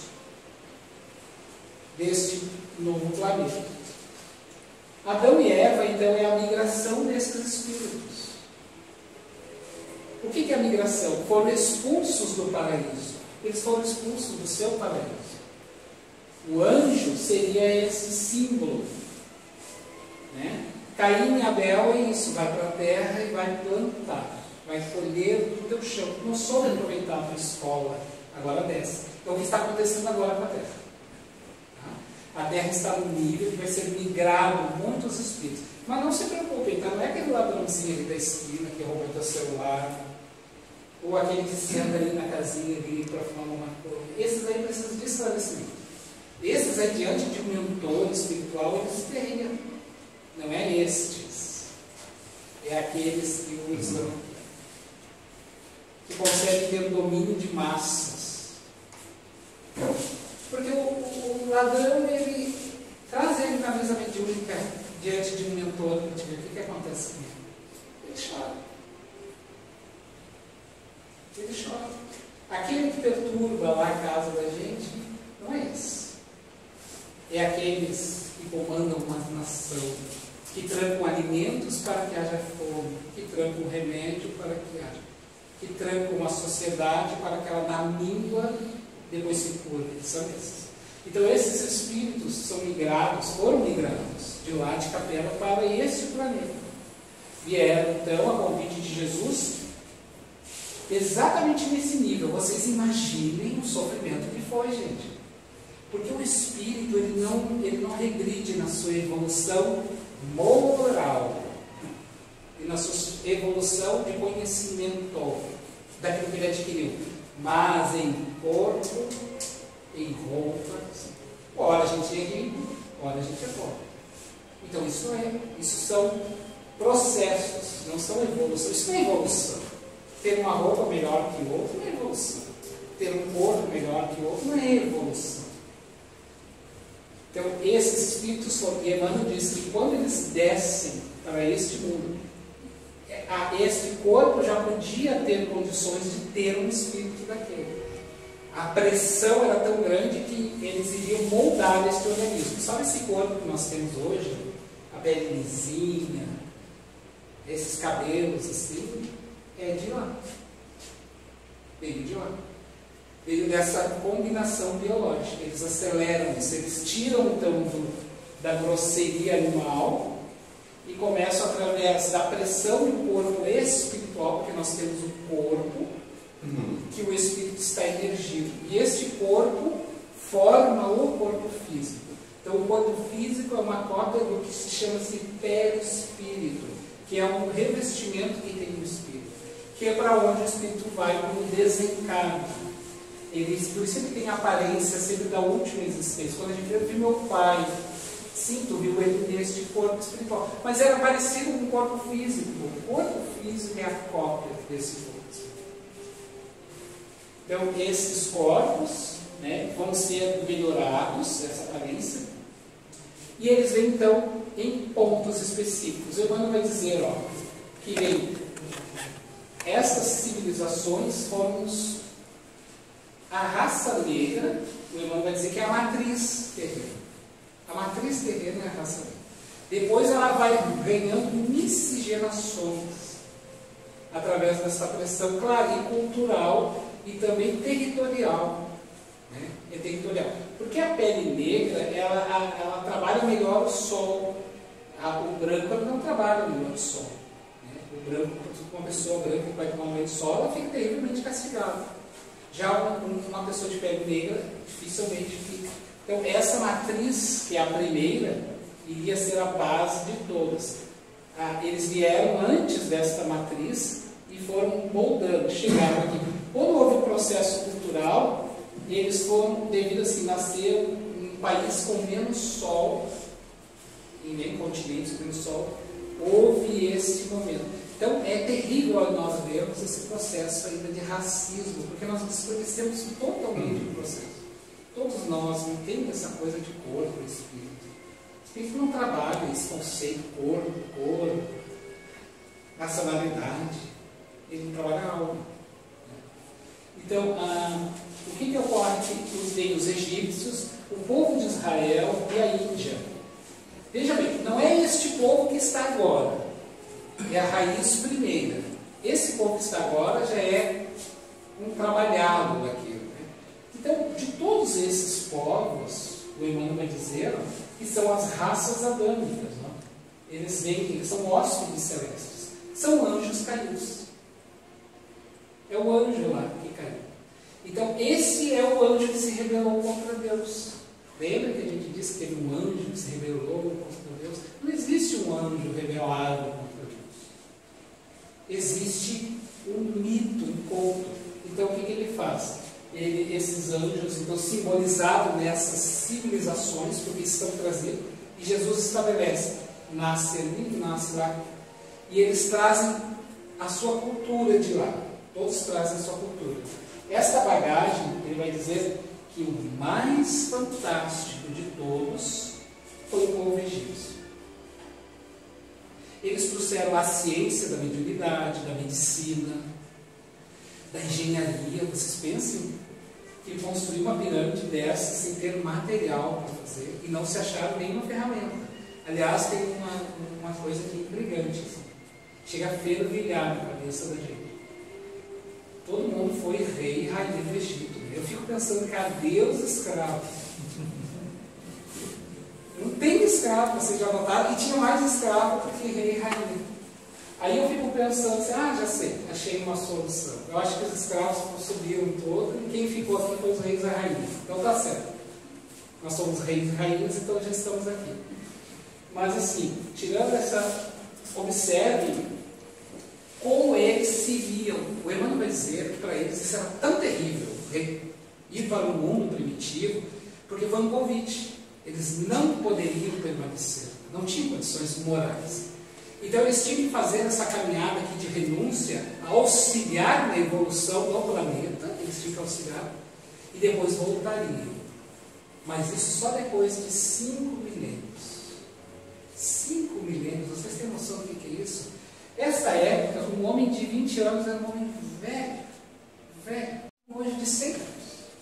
deste novo planeta. Adão e Eva, então, é a migração desses espíritos. O que é a migração? Foram expulsos do paraíso. Eles foram expulsos do seu paraíso. O anjo seria esse símbolo, né? Caim e Abel é isso, vai para a terra e vai plantar, vai colher do teu chão. Não soube aproveitar a tua escola, agora desce. Então o que está acontecendo agora com a terra? A terra está no nível que vai ser migrado muitos espíritos. Mas não se preocupem, tá? Não é aquele ladrãozinho ali da esquina que rouba teu celular, ou aquele que senta ali na casinha ali para fumar uma coisa. Esses aí precisam de esclarecimento. Esses aí, diante de um mentor espiritual, eles teriam. Não é estes. É aqueles que usam, que conseguem ter domínio de massas. Porque o ladrão, ele traz ele na mesa mediúnica diante de um mentor. O que acontece com ele? Ele chora. Ele chora. Aquele que perturba lá a casa da gente, não é esse. É aqueles que comandam uma nação, que trancam alimentos para que haja fome, que trancam remédio para que haja, que trancam uma sociedade para que ela na míngua depois se cure. São esses. Então esses espíritos são migrados, foram migrados de lá de Capela para este planeta. Vieram então a convite de Jesus, exatamente nesse nível. Vocês imaginem o sofrimento que foi, gente. Porque o espírito, ele não regride na sua evolução moral e na sua evolução de conhecimento daquilo que ele adquiriu, mas em corpo, em roupas. Ora a gente é rico, ora a gente é pobre. Então isso são processos, não são evolução. Isso não é evolução. Ter uma roupa melhor que o outro não é evolução. Ter um corpo melhor que o outro não é evolução. Então, esses espíritos foram, e Emmanuel diz que quando eles descem para este mundo, este corpo já podia ter condições de ter um espírito daquele. A pressão era tão grande que eles iriam moldar este organismo. Sabe esse corpo que nós temos hoje? A pele lisinha, esses cabelos assim, é de lá. Veio de lá. Veio dessa combinação biológica. Eles aceleram isso, eles tiram então da grosseria animal e começam através da pressão do corpo espiritual, porque nós temos um corpo que o espírito está emergido. E este corpo forma o corpo físico. Então o corpo físico é uma cópia do que se chama-se perispírito, que é um revestimento que tem no espírito, que é para onde o espírito vai quando desencarna. Por isso ele tem a aparência sempre da última existência. Quando a gente vê, eu vi meu pai, Sim, tu viu ele neste corpo espiritual. Mas era parecido com o corpo físico. O corpo físico é a cópia desse corpo espiritual. Então, esses corpos, né, vão ser melhorados, essa aparência, e eles vêm, então, em pontos específicos. O Emmanuel vai dizer, ó, que vem, essas civilizações foram a raça negra, o Emmanuel vai dizer que é a matriz terrena. A matriz terrena é a raça negra. Depois ela vai ganhando miscigenações através dessa pressão, claro, e cultural e também territorial. Né? É territorial. Porque a pele negra, ela trabalha melhor o sol. O branco não trabalha melhor o sol. Né? O branco, uma pessoa branca que vai tomar um banho de sol, ela fica terrivelmente castigada. Já uma pessoa de pele negra, dificilmente fica. Então, essa matriz, que é a primeira, iria ser a base de todas. Eles vieram antes desta matriz e foram moldando, chegaram aqui. Quando houve o processo cultural, eles foram, devido assim, nascer em um país com menos sol, em continentes com menos sol, houve esse momento. Então, é terrível nós vermos esse processo ainda de racismo, porque nós desconhecemos totalmente o processo. Todos nós não temos essa coisa de corpo e espírito. O espírito não trabalha esse conceito corpo, nacionalidade. Ele não trabalha a alma. Então, o que ocorre que tem os egípcios, o povo de Israel e a Índia? Veja bem, não é este povo que está agora, é a raiz primeira. Esse povo que está agora já é um trabalhado daquilo. Né? Então, de todos esses povos, o Emmanuel vai dizer que são as raças adâmicas. Não? Eles são hóspedes celestes, são anjos caídos. É o anjo lá que caiu. Então, esse é o anjo que se rebelou contra Deus. Lembra que a gente disse que teve um anjo que se rebelou contra Deus? Não existe um anjo rebelado contra Deus. Existe um mito, um conto. Então, o que ele faz? Esses anjos, então, simbolizados nessas civilizações, porque estão trazidos, e Jesus estabelece, nasce ali, nasce lá, e eles trazem a sua cultura de lá. Todos trazem a sua cultura. Esta bagagem, ele vai dizer que o mais fantástico de todos foi o povo egípcio. Eles trouxeram a ciência da mediunidade, da medicina, da engenharia. Vocês pensem que construir uma pirâmide dessa sem ter material para fazer e não se acharam nenhuma ferramenta. Aliás, tem uma coisa aqui intrigante. Assim. Chega a fervilhar na cabeça da gente. Todo mundo foi rei e rainha do Egito. Eu fico pensando, cadê os escravos? Não tem escravo, vocês já notaram, e tinha mais escravo do que rei e rainha. Aí eu fico pensando assim, já sei, achei uma solução. Eu acho que os escravos subiram todos e quem ficou aqui foi os reis e a rainha. Então tá certo. Nós somos reis e rainhas, então já estamos aqui. Mas assim, tirando essa, observe como eles se viam. O Emmanuel vai dizer que para eles isso era tão terrível, ir para o mundo primitivo, porque foi um convite. Eles não poderiam permanecer, não tinham condições morais. Então eles tinham que fazer essa caminhada aqui de renúncia, auxiliar na evolução do planeta, eles tinham que auxiliar, e depois voltariam. Mas isso só depois de 5 milênios. 5 milênios, vocês têm noção do que é isso? Essa época, um homem de 20 anos era um homem velho, hoje de 100 anos.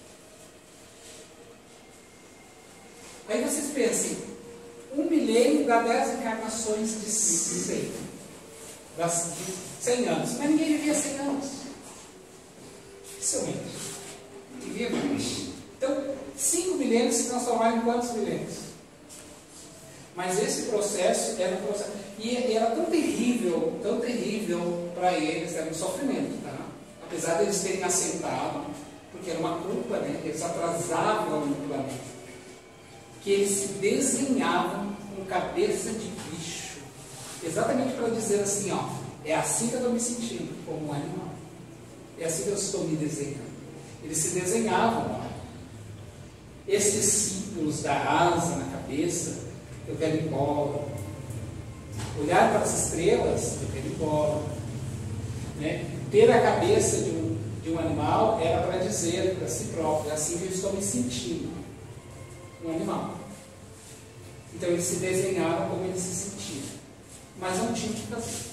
Aí vocês pensem, 1 milênio dá 10 encarnações de 100. De 100 anos. Mas ninguém vivia 100 anos. Dificilmente. Vivia 20. Então, 5 milênios se transformaram em quantos milênios? Mas esse processo era um processo. E era tão terrível para eles, era um sofrimento, tá? Apesar de eles terem assentado, porque era uma culpa, né? Eles atrasavam o planeta. Que eles se desenhavam com cabeça de bicho. Exatamente para dizer assim, é assim que eu estou me sentindo, como um animal. É assim que eu estou me desenhando. Eles se desenhavam, Esses símbolos da asa na cabeça, eu quero ir embora. Olhar para as estrelas, eu quero ir embora. Né? Ter a cabeça de um animal era para dizer para si próprio, é assim que eu estou me sentindo. Um animal. Então eles se desenharam como eles se sentiam. Mas não tinham que fazer.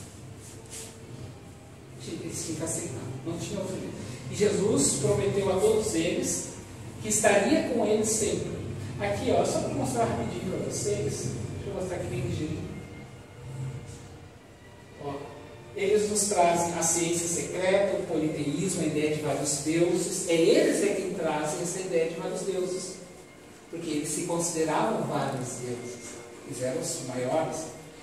Eles tinham que aceitar. Não tinha outro jeito. E Jesus prometeu a todos eles que estaria com eles sempre. Aqui, ó, só para mostrar rapidinho para vocês. Deixa eu mostrar aqui bem ligeirinho. Ó, eles nos trazem a ciência secreta, o politeísmo, a ideia de vários deuses. Eles quem trazem essa ideia de vários deuses. Porque eles se consideravam vários deuses. Eles eram os maiores.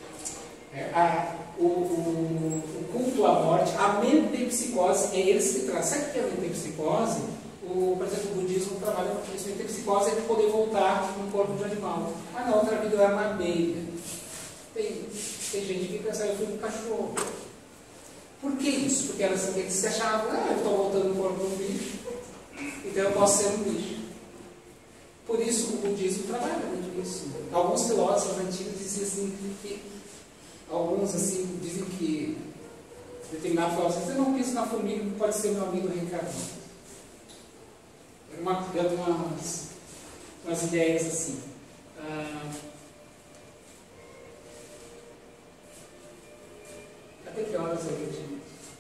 O culto à morte, a metempsicose, é eles que trazem. Sabe o que é a metempsicose? Por exemplo, o budismo trabalha com isso. A metempsicose é de poder voltar no corpo de animal. Ah, na outra vida eu era uma abelha. Tem gente que pensa, eu fui um cachorro. Por que isso? Porque eles se achavam, eu estou voltando no corpo de um bicho, então eu posso ser um bicho. Por isso o budismo trabalha muito isso. Alguns filósofos antigos diziam assim que alguns assim dizem que determinado filósofo, eu não piso na formiga que pode ser meu amigo reencarnado. Umas ideias assim. Até que horas eu tinha?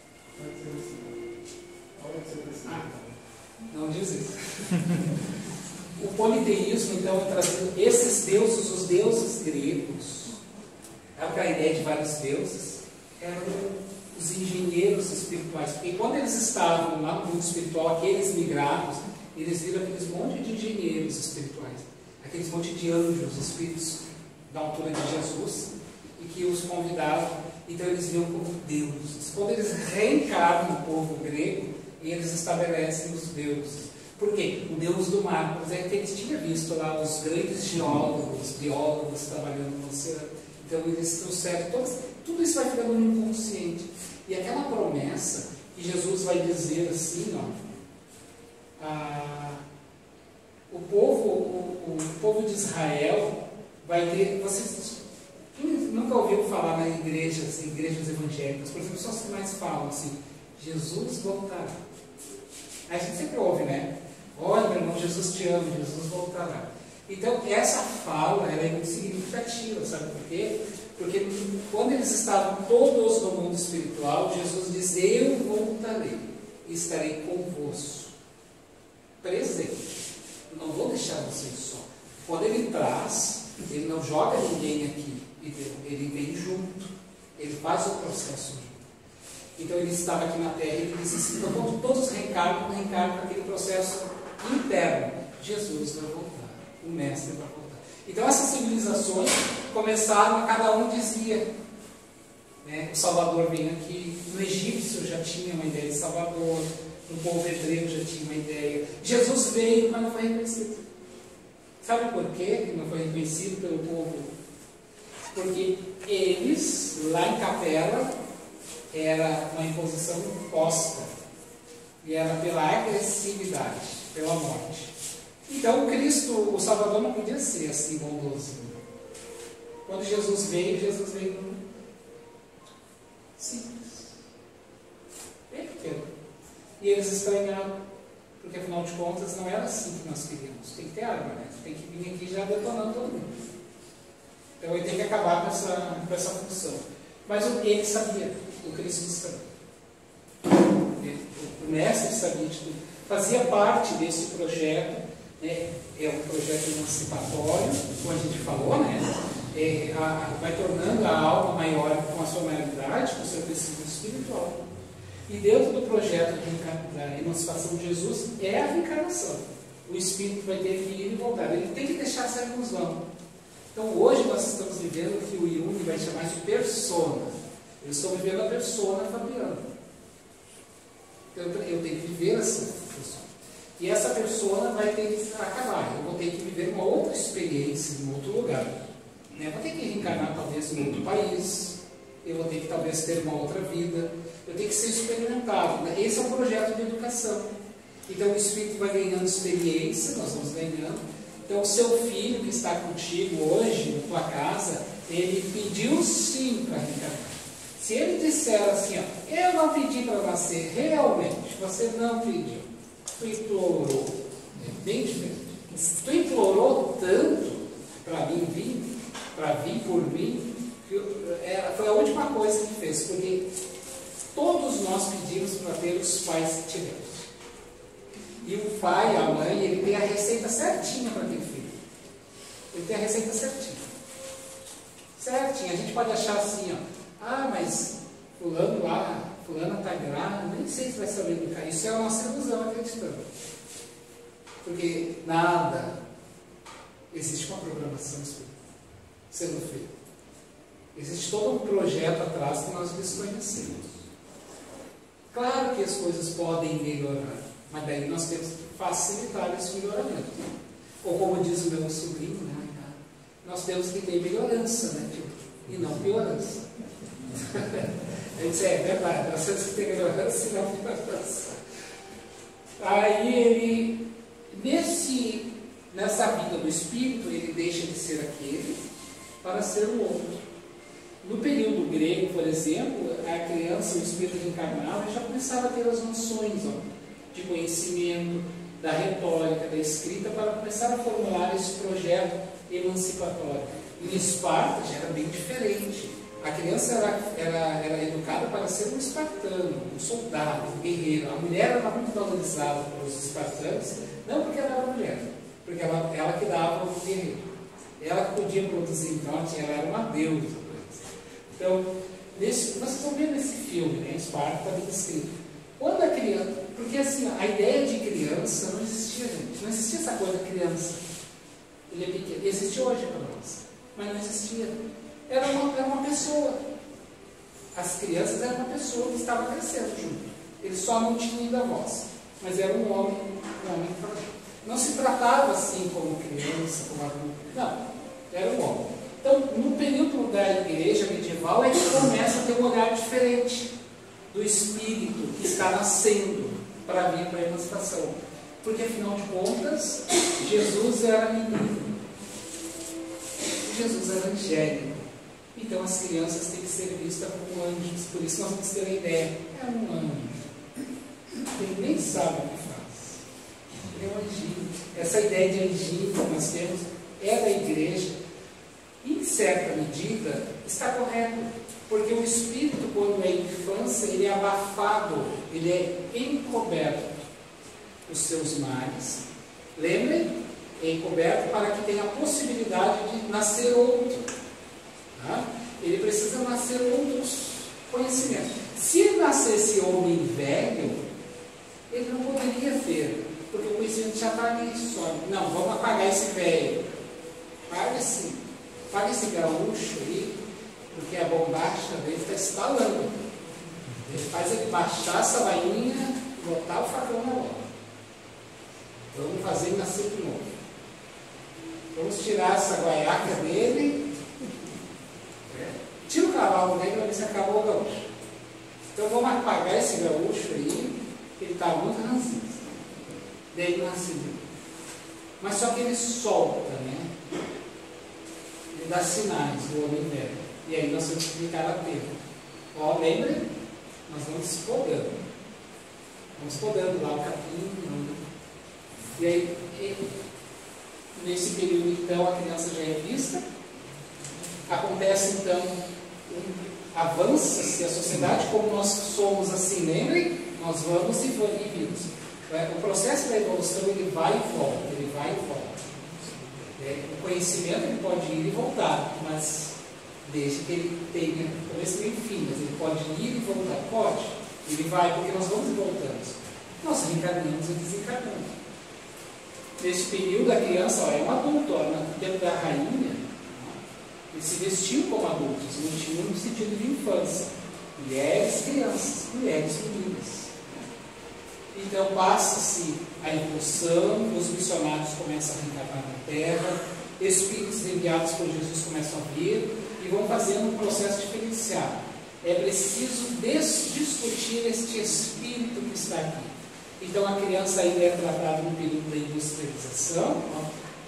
Não diz isso. O politeísmo, então, é trazido esses deuses, os deuses gregos, a ideia de vários deuses, eram os engenheiros espirituais. Porque quando eles estavam lá no mundo espiritual, aqueles migrados, eles viram aqueles monte de engenheiros espirituais, aqueles monte de anjos, espíritos da altura de Jesus, e que os convidavam. Então eles viam como deuses. Quando eles reencarnam no povo grego, eles estabelecem os deuses. Por quê? O deus do mar, por exemplo, eles tinham visto lá os grandes geólogos, biólogos trabalhando no oceano. Então eles trouxeram tudo isso vai ficando no inconsciente. E aquela promessa que Jesus vai dizer assim, ó, o povo de Israel vai ter. Vocês nunca ouviram falar na igrejas evangélicas, por exemplo, são as que mais falam assim, Jesus voltará. A gente sempre ouve, né? Olha, meu irmão, Jesus te ama, Jesus voltará. Então, essa fala ela é muito significativa, sabe por quê? Porque quando eles estavam todos no mundo espiritual, Jesus diz, eu voltarei e estarei convosco. Presente. Eu não vou deixar vocês só. Quando ele traz, ele não joga ninguém aqui, ele vem junto. Ele faz o processo junto. Então ele estava aqui na Terra e ele disse assim, então quando todos reencarnam aquele processo interno. Jesus vai voltar, o Mestre vai voltar. Então essas civilizações começaram, cada um dizia, né, o Salvador vem aqui, no egípcio já tinha uma ideia de Salvador, no povo hebreu já tinha uma ideia. Jesus veio, mas não foi reconhecido. Sabe por quê que não foi reconhecido pelo povo? Porque eles, lá em Capela, era uma imposição imposta e era pela agressividade, pela morte. Então Cristo, o Salvador, não podia ser assim bondoso. Quando Jesus veio simples, bem pequeno. E eles estranharam, porque afinal de contas não era assim que nós queríamos. Tem que ter arma, né? Tem que vir aqui já detonando todo mundo. Então ele tem que acabar com essa função. Mas ele sabia, o Cristo sabia. O Mestre sabia de tudo. Fazia parte desse projeto, né? É um projeto emancipatório, como a gente falou, né? Vai tornando a alma maior com a sua maioridade, com o seu crescimento espiritual. E dentro do projeto da emancipação de Jesus é a reencarnação. O Espírito vai ter que ir e voltar. Ele tem que deixar essa ilusão. Então hoje nós estamos vivendo o que o Jung vai chamar de persona. Eu estou vivendo a persona Fabiano. Então eu tenho que viver assim, persona. E essa persona vai ter que acabar. Eu vou ter que viver uma outra experiência em outro lugar. Eu vou ter que reencarnar talvez em outro país. Eu vou ter que talvez ter uma outra vida. Eu tenho que ser experimentado. Esse é o projeto de educação. Então o Espírito vai ganhando experiência, nós vamos ganhando, Então, o seu filho que está contigo hoje, na tua casa, ele pediu sim para reencarnar. Se ele disser assim, ó, eu não pedi para nascer, realmente, você não pediu, tu implorou, é bem diferente. Tu implorou tanto para mim vir, para vir por mim, que foi a última coisa que fez, porque todos nós pedimos para ter os pais que tivemos. E o pai, a mãe, ele tem a receita certinha para ter filho. Ele tem a receita certinha. Certinha. A gente pode achar assim, mas fulano lá, fulana está grávida, nem sei se vai saber brincar. Isso é a nossa ilusão acreditando. Porque nada, existe uma programação sendo feita. Existe todo um projeto atrás que nós desconhecemos. Claro que as coisas podem melhorar, mas daí nós temos que facilitar esse melhoramento. Ou como diz o meu sobrinho, né, nós temos que ter melhorança, né, e não piorança. Ele disse, é verdade, nós temos que ter melhorança e não piorança. Aí ele, nessa vida do espírito, ele deixa de ser aquele para ser o outro. No período grego, por exemplo, a criança, o espírito reencarnava, já começava a ter as noções de conhecimento, da retórica, da escrita, para começar a formular esse projeto emancipatório. Em Esparta já era bem diferente. A criança era educada para ser um espartano, um soldado, um guerreiro. A mulher era muito valorizada pelos espartanos, não porque ela era mulher, porque ela que dava o guerreiro. Ela que podia produzir, então ela era uma deusa. Então, vocês estão vendo esse filme, né? Esparta está bem descrito. Quando a criança, porque assim, a ideia de criança não existia, gente. Não existia essa coisa de criança. Ele é pequeno. Existe hoje para nós, mas não existia. Era uma pessoa. As crianças eram uma pessoa que estava crescendo junto. Eles só não tinham ainda voz, mas era um homem. Não se tratava assim como criança, como adulto. Não, era um homem. Então, no período da igreja medieval, é que começa a ter um olhar diferente do espírito que está nascendo para vir para a emancipação. Porque, afinal de contas, Jesus era menino. Jesus era angélico. Então, as crianças têm que ser vistas como anjos. Por isso, nós vamos ter a ideia. É um anjo. Ele nem sabe o que faz. Ele é um anjinho. Essa ideia de anjinho que nós temos é da igreja. Em certa medida, está correto, porque o espírito, quando é infância, ele é abafado, ele é encoberto. Os seus males, lembrem, é encoberto para que tenha a possibilidade de nascer outro. Tá? Ele precisa nascer outros conhecimentos. Se ele nascesse homem velho, ele não poderia ter, porque o conhecimento já está ali só. Não, vamos apagar esse velho. Paga esse gaúcho aí, porque a bombacha dele está estalando. Ele faz ele baixar essa bainha e botar o facão na bola. Vamos fazer ele nascer de novo. Vamos tirar essa guaiaca dele. Tira o cavalo dele para ver se acabou o gaúcho. Então vamos apagar esse gaúcho aí, que ele está muito ranzinho. Daí ele nasce de novo. Mas só que ele solta, né? Ele dá sinais do homem velho. E aí nós temos que ficar atento. Lembra? Nós vamos podando. Vamos podando lá o capim. E aí, nesse período, então, a criança já é vista. Acontece, então, avança-se a sociedade, como nós somos assim, lembrem? Nós vamos e vimos. O processo da evolução, ele vai e volta, ele vai e volta. O conhecimento ele pode ir e voltar, mas desde que ele tenha começo, meio e fim, mas ele pode ir e voltar. Pode. Ele vai, porque nós vamos e voltamos. Nós reencarnamos e desencarnamos. Nesse período, a criança é um adulto. No tempo da rainha, eles se vestiam como adultos, não tinham no sentido de infância. Mulheres, crianças, mulheres, meninas. Então passa-se a evolução, os missionários começam a reencarnar na Terra, espíritos enviados por Jesus começam a vir e vão fazendo um processo diferenciado. É preciso discutir este espírito que está aqui. Então a criança ainda é tratada no período da industrialização,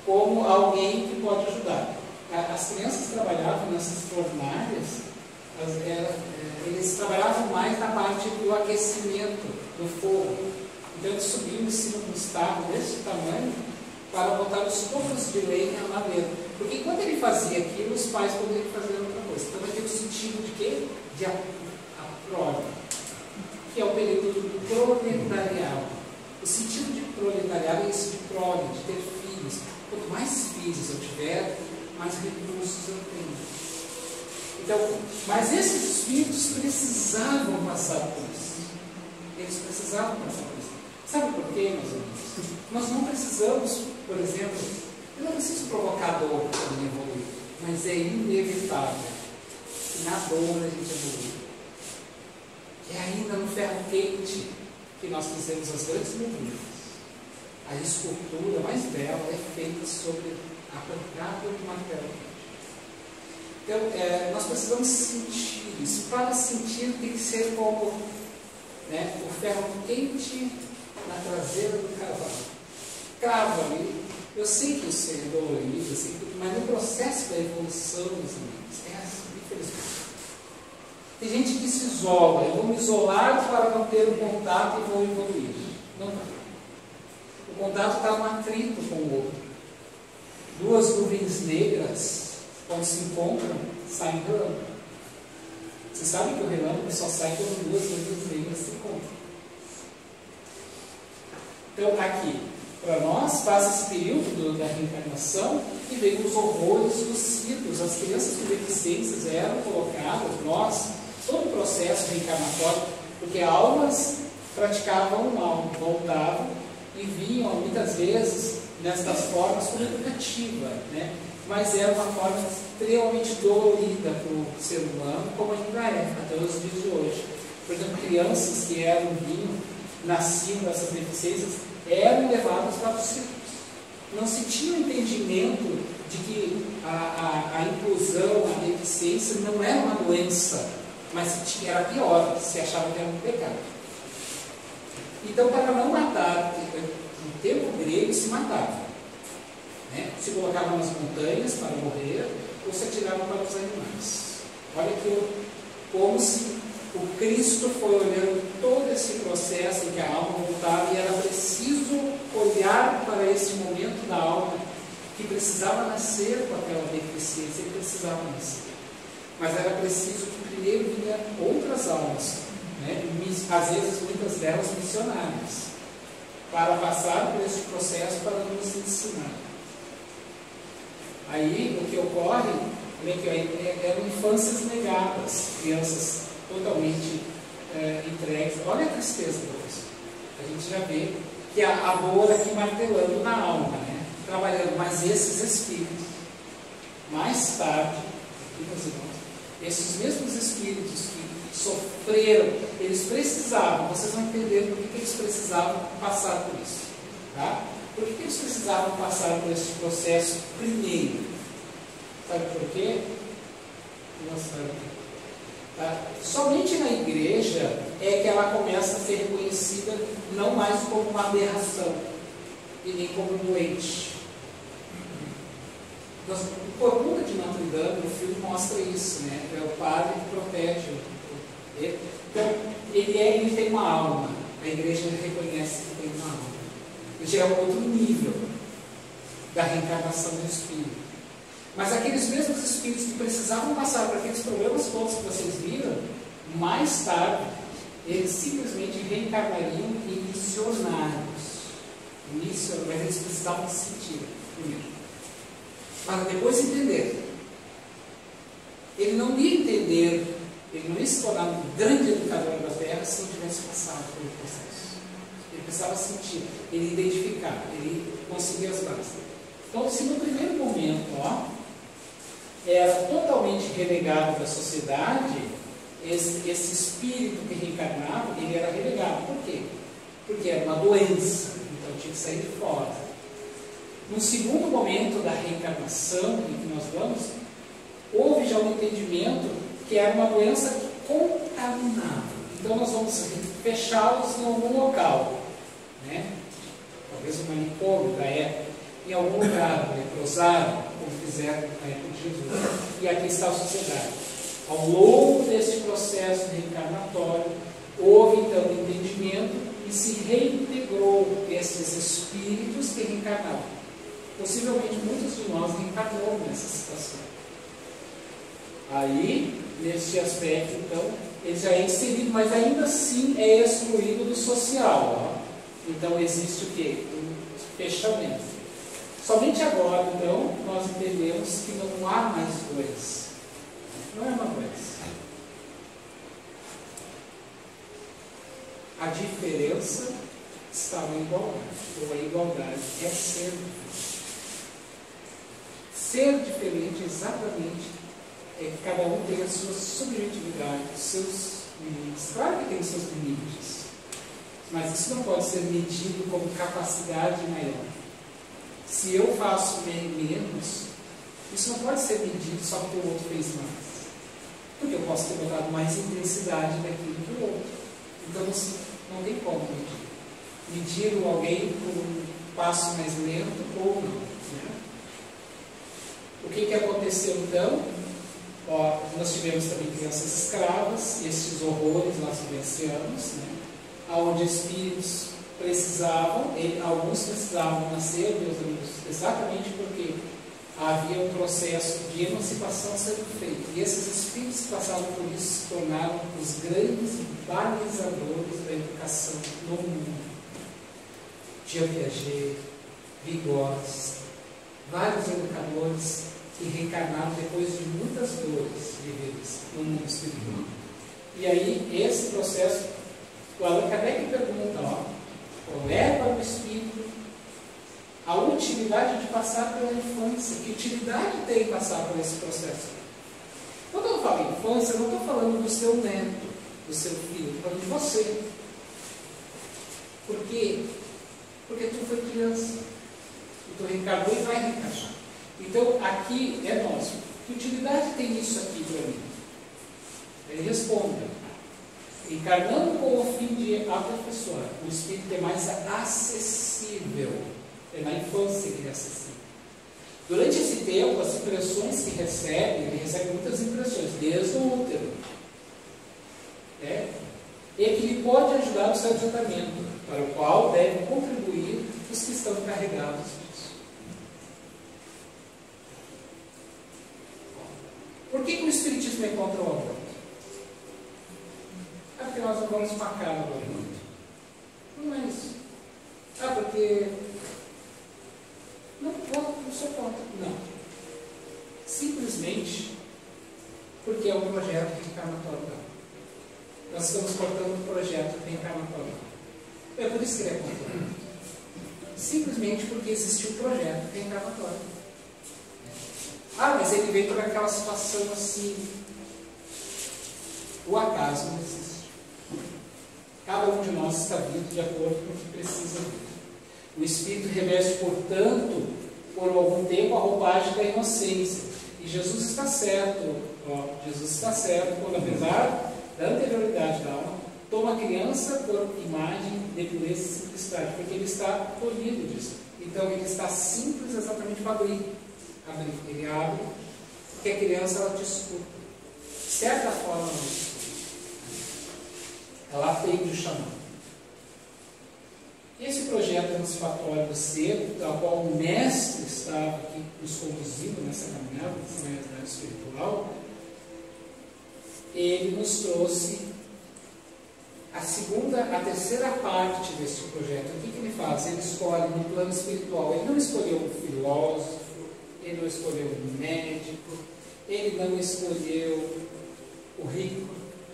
como alguém que pode ajudar. As crianças trabalhavam nessas fornalhas, eles trabalhavam mais na parte do aquecimento do fogo. Então eles subiam em cima de um estábulo desse tamanho para botar os copos de lenha na madeira. Porque quando ele fazia aquilo, os pais poderiam fazer outra coisa. Então vai ter o sentido de quê? De aprole, que é o período do proletariado. O sentido de proletariado é esse de prole, de ter filhos. Quanto mais filhos eu tiver, mais recursos eu tenho. Então, mas esses espíritos precisavam passar por isso. Eles precisavam passar por isso. Sabe por quê, meus amigos? Nós não precisamos, por exemplo, eu não preciso provocar dor para me evoluir, mas é inevitável que na dor a gente evolui. É ainda no ferro quente que nós fizemos as grandes mudanças. A escultura mais bela é feita sobre a pancada de martelo quente. Então, nós precisamos sentir isso. Para sentir, tem que ser como o ferro quente na traseira do cavalo. Cravo ali. Eu sei que isso é dolorido, mas no processo da evolução, meus amigos, é assim, infelizmente. Tem gente que se isola. Eu vou me isolar para não ter o contato e vou evoluir. Não dá. O contato está no atrito com o outro. Duas nuvens negras, quando se encontram, saem relâmpago. Você sabe que o relâmpago só sai quando duas nuvens negras se encontram. Então, aqui, para nós, passa esse período da reencarnação e vem os horrores dos ciclos. As crianças com deficiências eram colocadas, todo o processo reencarnatório, porque almas praticavam o mal, voltavam e vinham muitas vezes nestas formas como educativa, mas era uma forma extremamente dolorida para o ser humano, como ainda é, até os dias de hoje. Por exemplo, crianças que nasciam dessas deficiências, eram levadas para os círculos. Não se tinha o entendimento de que a inclusão, a deficiência não era uma doença, mas era pior, se achava que era um pecado. Então, para não matar, no tempo grego se matava. Se colocava nas montanhas para morrer, ou se atirava para os animais. Olha como se o Cristo foi olhando todo esse processo em que a alma voltava, e era preciso olhar para esse momento da alma que precisava nascer com aquela deficiência, ele precisava nascer. Mas era preciso que primeiro vinha outras almas, às vezes muitas delas missionárias, para passar por esse processo para nos ensinar. Aí o que ocorre eram infâncias negadas, crianças totalmente entregues. Olha a tristeza, professor. A gente já vê que a dor aqui martelando na alma, trabalhando, mas esses espíritos, mais tarde, meus irmãos, esses mesmos espíritos que sofreram, eles precisavam, vocês vão entender por que eles precisavam passar por isso. Tá? Por que eles precisavam passar por esse processo primeiro? Sabe por quê? Não sabe. Tá? Somente na igreja é que ela começa a ser reconhecida não mais como uma aberração e nem como um doente. O Corcunda de Notre Dame, o filme mostra isso, é o padre que protege ele. Então, ele tem uma alma, a igreja reconhece que tem uma alma. Já é um outro nível da reencarnação do espírito. Mas aqueles mesmos espíritos que precisavam passar por aqueles problemas todos que vocês viram, mais tarde, eles simplesmente reencarnariam em missionários. Mas eles precisavam sentir primeiro, para depois entender. Ele não ia entender, ele não ia se tornar um grande educador da Terra se não tivesse passado pelo processo. Ele precisava sentir, ele identificar, ele conseguir as bases. Então, se no primeiro momento, era totalmente relegado da sociedade, esse espírito que reencarnava, ele era relegado. Por quê? Porque era uma doença, então tinha que sair de fora. No segundo momento da reencarnação em que nós vamos, houve já um entendimento que era uma doença que contaminava. Então nós vamos fechá-los em algum local, talvez um manicômio da época, em algum lugar leprosário, como fizeram na época de Jesus. E aqui está a sociedade. Ao longo deste processo reencarnatório, houve então um entendimento e se reintegrou esses espíritos que reencarnavam. Possivelmente muitos de nós reencarnou nessa situação. Aí, neste aspecto, então, ele já é inserido, mas ainda assim é excluído do social. Ó. Então existe o quê? Um fechamento. Somente agora, então, nós entendemos que não há mais doença. Não é uma doença. A diferença está na igualdade. Ou a igualdade é ser diferente. Ser diferente exatamente é que cada um tem a sua subjetividade, os seus limites. Claro que tem os seus limites, mas isso não pode ser medido como capacidade maior. Se eu faço menos, isso não pode ser medido só porque o outro fez mais. Porque eu posso ter botado mais intensidade daquilo que o outro. Então não tem como medir. Medir alguém por um passo mais lento ou não. Né? O que aconteceu então? Ó, nós tivemos também crianças escravas, e esses horrores nós vivenciamos, né? Onde espíritos precisavam, alguns precisavam nascer, meus amigos, exatamente porque havia um processo de emancipação sendo feito. E esses espíritos que passavam por isso se tornaram os grandes balizadores da educação no mundo. Jean Piaget, Vygotsky, vários educadores que reencarnaram depois de muitas dores vividas no mundo espiritual. E aí, esse processo, o Allan Kardec pergunta, qual é para o espírito a utilidade de passar pela infância? Que utilidade tem passar por esse processo? Quando eu falo infância, eu não estou falando do seu neto, do seu filho, estou falando de você. Por quê? Porque tu foi criança. E tu reencarnou e vai reencarnar. Então, aqui é nosso. Que utilidade tem isso aqui para mim? Ele responde: encarnando com o fim de aperfeiçoar, o espírito é mais acessível. É na infância que ele é acessível. Durante esse tempo, as impressões que recebe, ele recebe muitas impressões, desde o útero. E que lhe pode ajudar no seu tratamento, para o qual devem contribuir os que estão encarregados disso. Por que o Espiritismo é contra o aborto? É porque nós não vamos marcar no aborto. Não é isso. Porque não sou contra. Não. Simplesmente porque é um projeto reencarnatório. Nós estamos cortando um projeto reencarnatório. É por isso que ele é contra. Simplesmente porque existe um projeto reencarnatório. Mas ele veio por aquela situação assim. O acaso não existe. Cada um de nós está vindo de acordo com o que precisa vir. O Espírito reveste, portanto, por algum tempo a roupagem da inocência. E Jesus está certo. Jesus está certo quando, apesar da anterioridade da alma, toma a criança por imagem de pureza e simplicidade, porque ele está polido disso. Então ele está simples exatamente para abrir. Ele abre, porque a criança ela te escuta. De certa forma, ela te escuta. Ela atende o chamado. Esse projeto emancipatório do ser, ao qual o Mestre estava aqui nos conduzindo nessa caminhada, nessa realidade espiritual, ele nos trouxe a terceira parte desse projeto. O que ele faz? Ele escolhe no plano espiritual. Ele não escolheu um filósofo, ele não escolheu um médico, ele não escolheu o rico,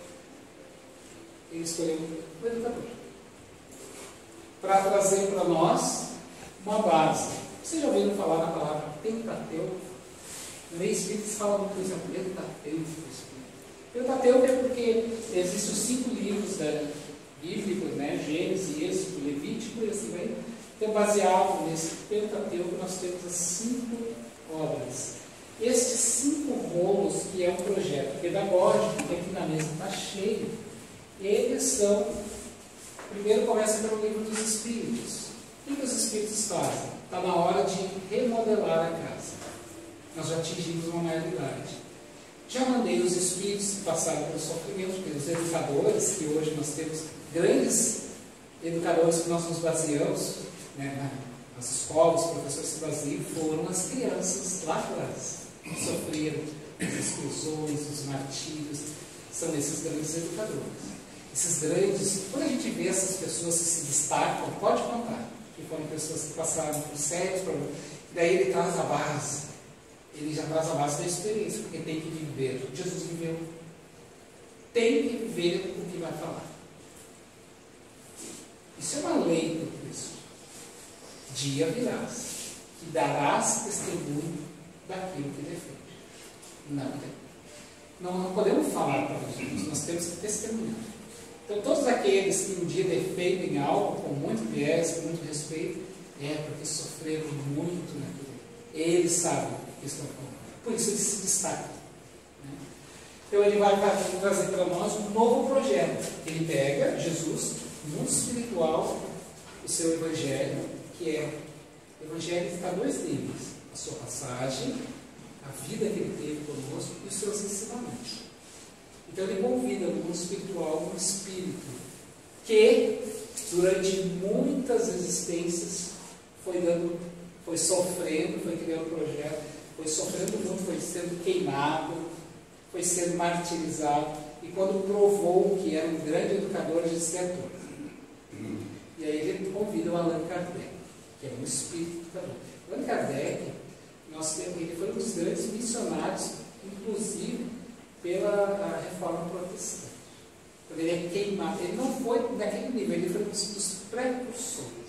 ele escolheu o educador. Para trazer para nós uma base. Vocês já ouviram falar na palavra Pentateuco? No meio espírita se fala uma coisa Pentateuco. Pentateuco é porque existem os 5 livros bíblicos, né? Gênesis, Êxodo, Levítico e assim vai. Então, baseado nesse Pentateuco, nós temos as 5 obras. Estes 5 rolos, que é um projeto pedagógico, que aqui na mesa está cheio, eles são. Primeiro começa pelo livro dos Espíritos. O que os Espíritos fazem? está na hora de remodelar a casa. Nós já atingimos uma maioridade. Já mandei os espíritos que passaram pelo sofrimento, pelos educadores, que hoje nós temos grandes educadores que nós nos baseamos, né, nas escolas, os professores se baseiam, foram as crianças lá atrás, que sofreram as exclusões, os martírios, são esses grandes educadores. Esses grandes, quando a gente vê essas pessoas que se destacam, pode contar, que foram pessoas que passaram por sérios problemas, daí ele traz a base. Ele já traz a base da experiência, porque tem que viver. Jesus viveu. Tem que viver o que vai falar. Isso é uma lei do Cristo. Dia virás, que darás testemunho daquilo que defende. Não tem. Não podemos falar para os outros, nós temos que testemunhar. Então, todos aqueles que um dia defendem algo com muito viés, com muito respeito, é porque sofreram muito naquilo. Eles sabem que estão falando. Por isso eles se destacam. Né? Então ele vai trazer para nós um novo projeto. Ele pega Jesus, mundo espiritual, o seu evangelho, que é o evangelho que está a dois níveis: a sua passagem, a vida que ele teve conosco e os seus ensinamentos. Então ele convida o mundo espiritual um espírito que durante muitas existências foi sofrendo, foi criando projeto, foi sofrendo muito, foi sendo queimado, foi sendo martirizado, e quando provou que era um grande educador, ele disse: é tudo. E aí ele convida o Allan Kardec, que é um espírito educador. Allan Kardec, ele foi um dos grandes missionários, inclusive pela Reforma Protestante. Quando ele é queimado, ele não foi daquele nível, ele foi um dos precursores.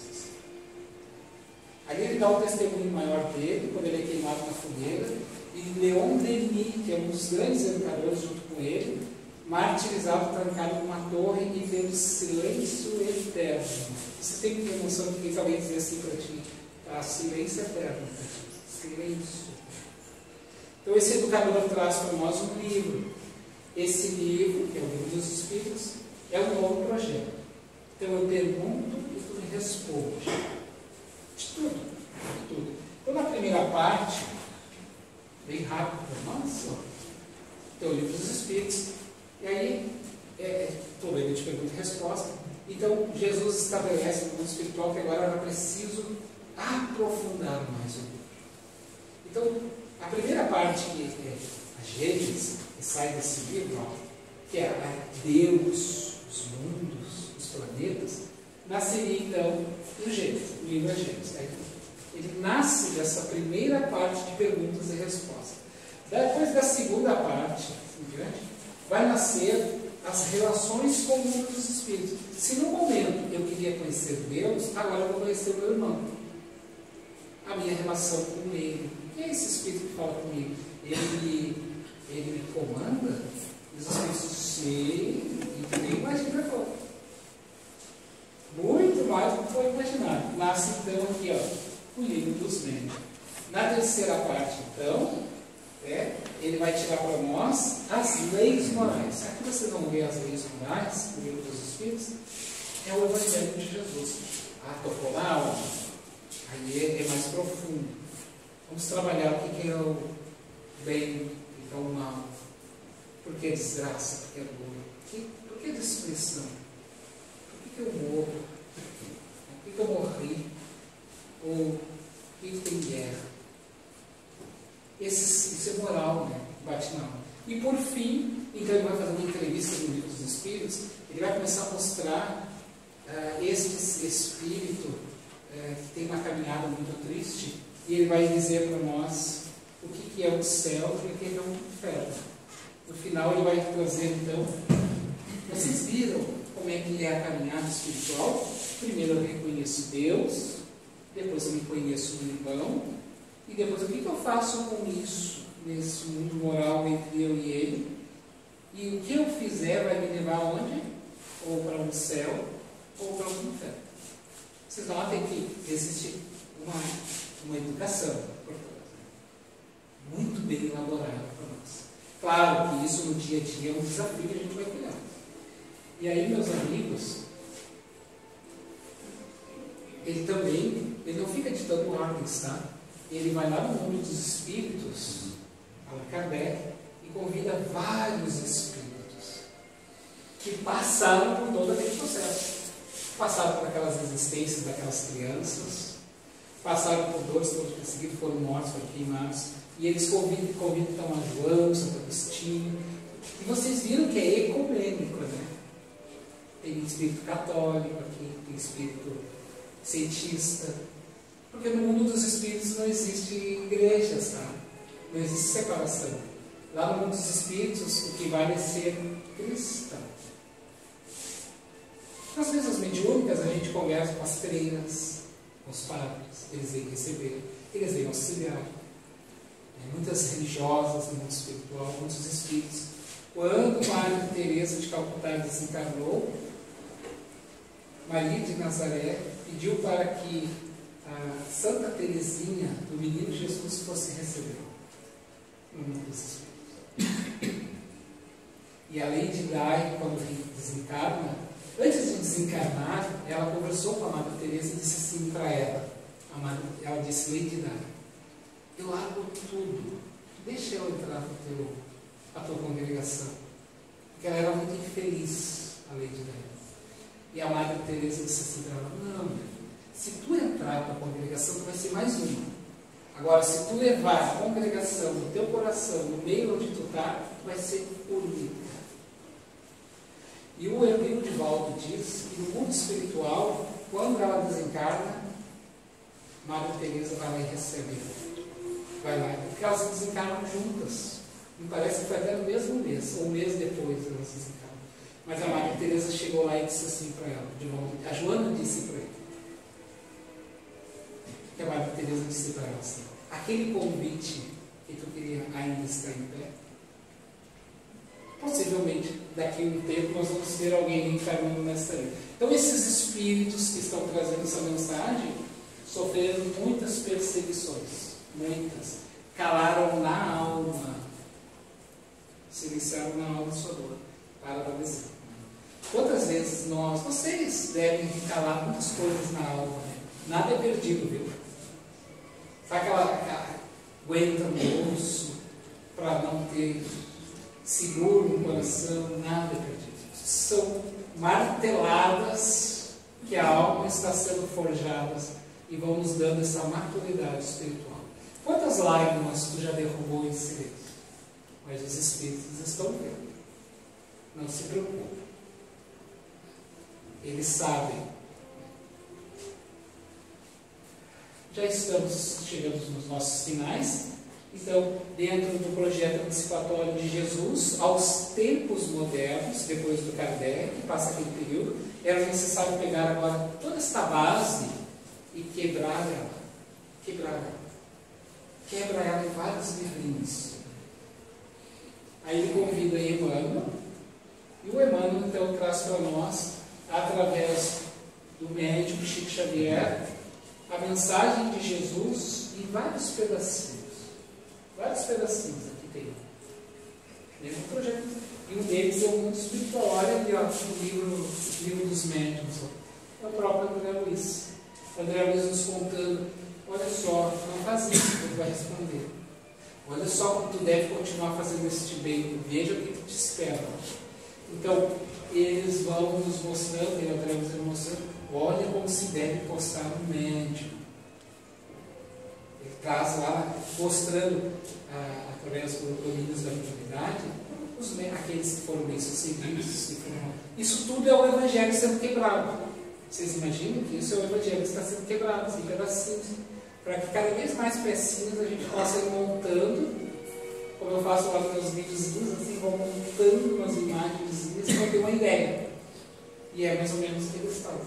Ali ele dá o testemunho maior dele, quando ele é queimado na fogueira, e Leon Denis, que é um dos grandes educadores junto com ele, martirizado, trancado numa torre e tendo silêncio eterno. Você tem que ter noção de que alguém dizer assim para ti: silêncio eterno, silêncio. Então esse educador traz para nós um livro. Esse livro, que é o Livro dos Espíritos, é um novo projeto. Então eu pergunto e tu me responde. De tudo, de tudo. Então, na primeira parte, bem rápido para nós, tem o Livro dos Espíritos, e aí, toda ele de pergunta e resposta. Então, Jesus estabelece no mundo espiritual que agora era preciso aprofundar mais o livro. Então, a primeira parte, que é a Gênesis, que sai desse livro, que é Deus, os mundos, os planetas, nasceria então no Gênesis, o livro é Gênesis. Ele nasce dessa primeira parte de perguntas e respostas. Depois da segunda parte, vai nascer as relações com o mundo dos espíritos. Se no momento eu queria conhecer Deus, agora eu vou conhecer o meu irmão. A minha relação com ele. Quem é esse espírito que fala comigo? Ele me comanda? E os espíritos, sim, e nem imagina como. Muito mais do que foi imaginado. Nasce então aqui, o livro dos médiuns. Na terceira parte, então, ele vai tirar para nós as leis morais. Aqui vocês vão ver as leis morais, o livro dos Espíritos, é o Evangelho de Jesus. Tocou lá, aí é mais profundo. Vamos trabalhar o que é o bem e o mal. Por que desgraça? Por que dor? Por que destruição? Por que eu morro? Por que eu morri? Ou por que tem guerra? Isso é moral, né? Bate na alma. E por fim, então ele vai fazer uma entrevista no Livro dos Espíritos, ele vai começar a mostrar este espírito que tem uma caminhada muito triste, e ele vai dizer para nós o que é o céu e o que é o inferno. No final ele vai trazer então, vocês viram como é que é a caminhada espiritual? Primeiro eu reconheço Deus, depois eu me conheço o irmão, e depois o que eu faço com isso, nesse mundo moral entre eu e ele, e o que eu fizer vai me levar aonde? Ou para um céu, ou para um inferno. Vocês notem que existe uma educação por trás, muito bem elaborada para nós. Claro que isso no dia a dia é um desafio que a gente vai criar. E aí, meus amigos, ele não fica ditando ordens, tá? Ele vai lá no mundo dos espíritos, Allan Kardec, e convida vários espíritos que passaram por todo aquele processo. Passaram por aquelas existências daquelas crianças, passaram por dores, foram perseguidos, foram mortos, foram queimados, e eles convidam então a João, Santo Agostinho, e vocês viram que é ecumênico, né? Tem espírito católico aqui, tem espírito cientista, porque no mundo dos espíritos não existe igrejas, tá? Não existe separação. Lá no mundo dos espíritos, o que vale é ser cristão. Nas mesas mediúnicas, a gente conversa com as freiras, com os padres, eles vêm receber, eles vêm auxiliar. Muitas religiosas no mundo espiritual, muitos espíritos. Quando Maria Teresa de Calcutá desencarnou, Maria de Nazaré pediu para que a Santa Teresinha do Menino Jesus fosse receber no mundo dos espíritos. E a Lady Di, quando desencarna, antes de desencarnar, ela conversou com a Madre Teresa e disse assim para ela. Ela disse: Lady Di, eu largo tudo, deixa eu entrar na tua congregação. Porque ela era muito infeliz, a Lady Di. E a Madre Teresa disse assim para ela: não, se tu entrar na tua congregação, tu vai ser mais uma. Agora, se tu levar a congregação no teu coração, no meio onde tu está, tu vai ser única. E o Hermínio de Valdo diz que no mundo espiritual, quando ela desencarna, Madre Teresa vai lá e recebe. Vai lá, porque elas desencarnam juntas. Me parece que foi até no mesmo mês, ou um mês depois elas desencarnam. Mas a Madre Teresa chegou lá e disse assim para ela, de volta, a Joana disse para ele, que a Madre Teresa disse para ela assim: aquele convite que tu queria ainda está em pé? Possivelmente, daqui a um tempo, nós vamos ter alguém encarnando nessa lei. Então, esses espíritos que estão trazendo essa mensagem sofreram muitas perseguições, muitas. Calaram na alma, silenciaram na alma sua dor, para valer. Quantas vezes vocês devem calar muitas coisas na alma, né? Nada é perdido, viu? Sabe aquela aguenta no bolso para não ter seguro no coração? Nada é perdido. São marteladas que a alma está sendo forjada e vão nos dando essa maturidade espiritual. Quantas lágrimas tu já derrubou em silêncio? Mas os espíritos estão vendo. Não se preocupe. Eles sabem. Já estamos chegando nos nossos finais. Então, dentro do projeto antecipatório de Jesus, aos tempos modernos, depois do Kardec, que passa aquele período, era necessário pegar agora toda esta base e quebrar ela. Quebrar ela. Quebra ela em vários livrinhos. Aí ele convida Emmanuel, e o Emmanuel então traz para nós, através do médium Chico Xavier, a mensagem de Jesus em vários pedacinhos. Vários pedacinhos aqui tem. Dentro do projeto. E um deles é o mundo espiritual. Olha ali, ó, o livro dos médiuns. É o próprio André Luiz. André Luiz nos contando: olha só, não faz isso, que tu vai responder. Olha só como tu deve continuar fazendo este bem. Veja o que tu te espera. Então, eles vão nos mostrando, ele André Luiz nos mostrando, olha como se deve postar um médium. Ele traz lá, mostrando, através dos domínios da mediunidade, aqueles que foram bem-sucedidos. Isso tudo é o Evangelho sendo quebrado. Vocês imaginam que isso é o Evangelho que está sendo quebrado, em pedacinhos, para que cada vez mais pecinhas a gente possa ir montando, como eu faço lá nos meus vídeos, assim, vou montando umas imagens para ter uma ideia. E é mais ou menos o que eles fazem.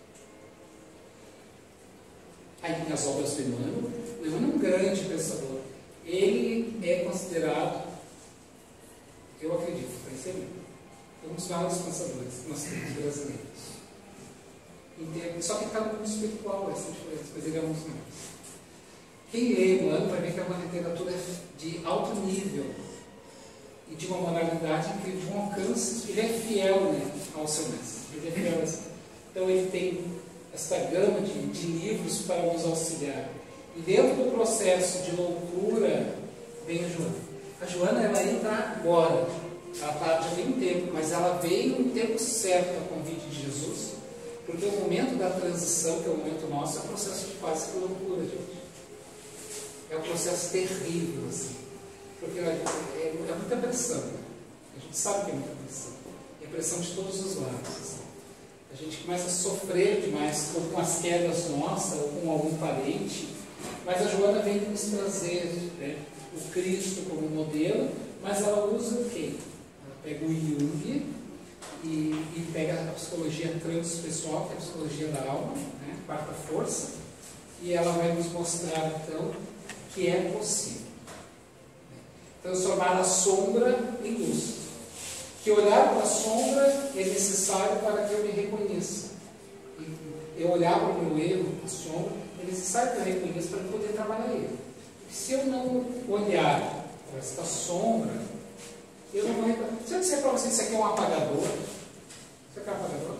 Aí tem as obras do Emmanuel. O Emmanuel é um grande pensador. Ele é considerado, eu acredito, vai ser um dos maiores pensadores que nós temos brasileiros. Só que está no mundo espiritual, essa diferença, mas ele é um dos maiores. Quem lê Emmanuel vai ver que é uma literatura de alto nível e de uma moralidade incrível, de um alcance. Ele é fiel, né, ao seu mestre. Ele é fiel assim. Então ele tem esta gama de livros para nos auxiliar. E dentro do processo de loucura, vem a Joana. A Joana, ela entra agora. Ela já tem um tempo, mas ela veio no tempo certo a convite de Jesus, porque o momento da transição, que é o momento nosso, é um processo de quase que loucura, gente. É um processo terrível, assim. Porque é muita pressão. Né? A gente sabe que é muita pressão. É pressão de todos os lados. Assim. A gente começa a sofrer demais com as quedas nossas ou com algum parente, mas a Joana vem nos trazer, né, o Cristo como modelo, mas ela usa o quê? Ela pega o Jung e pega a psicologia transpessoal, que é a psicologia da alma, né, quarta força, e ela vai nos mostrar, então, que é possível transformar a sombra em luz. Que olhar para a sombra é necessário para que eu me reconheça. E eu olhar para o meu erro, a sombra, é necessário que eu reconheça para poder trabalhar ele. Se eu não olhar para esta sombra, eu não vou reconhecer. Se eu disser para vocês que isso aqui é um apagador, isso aqui é um apagador?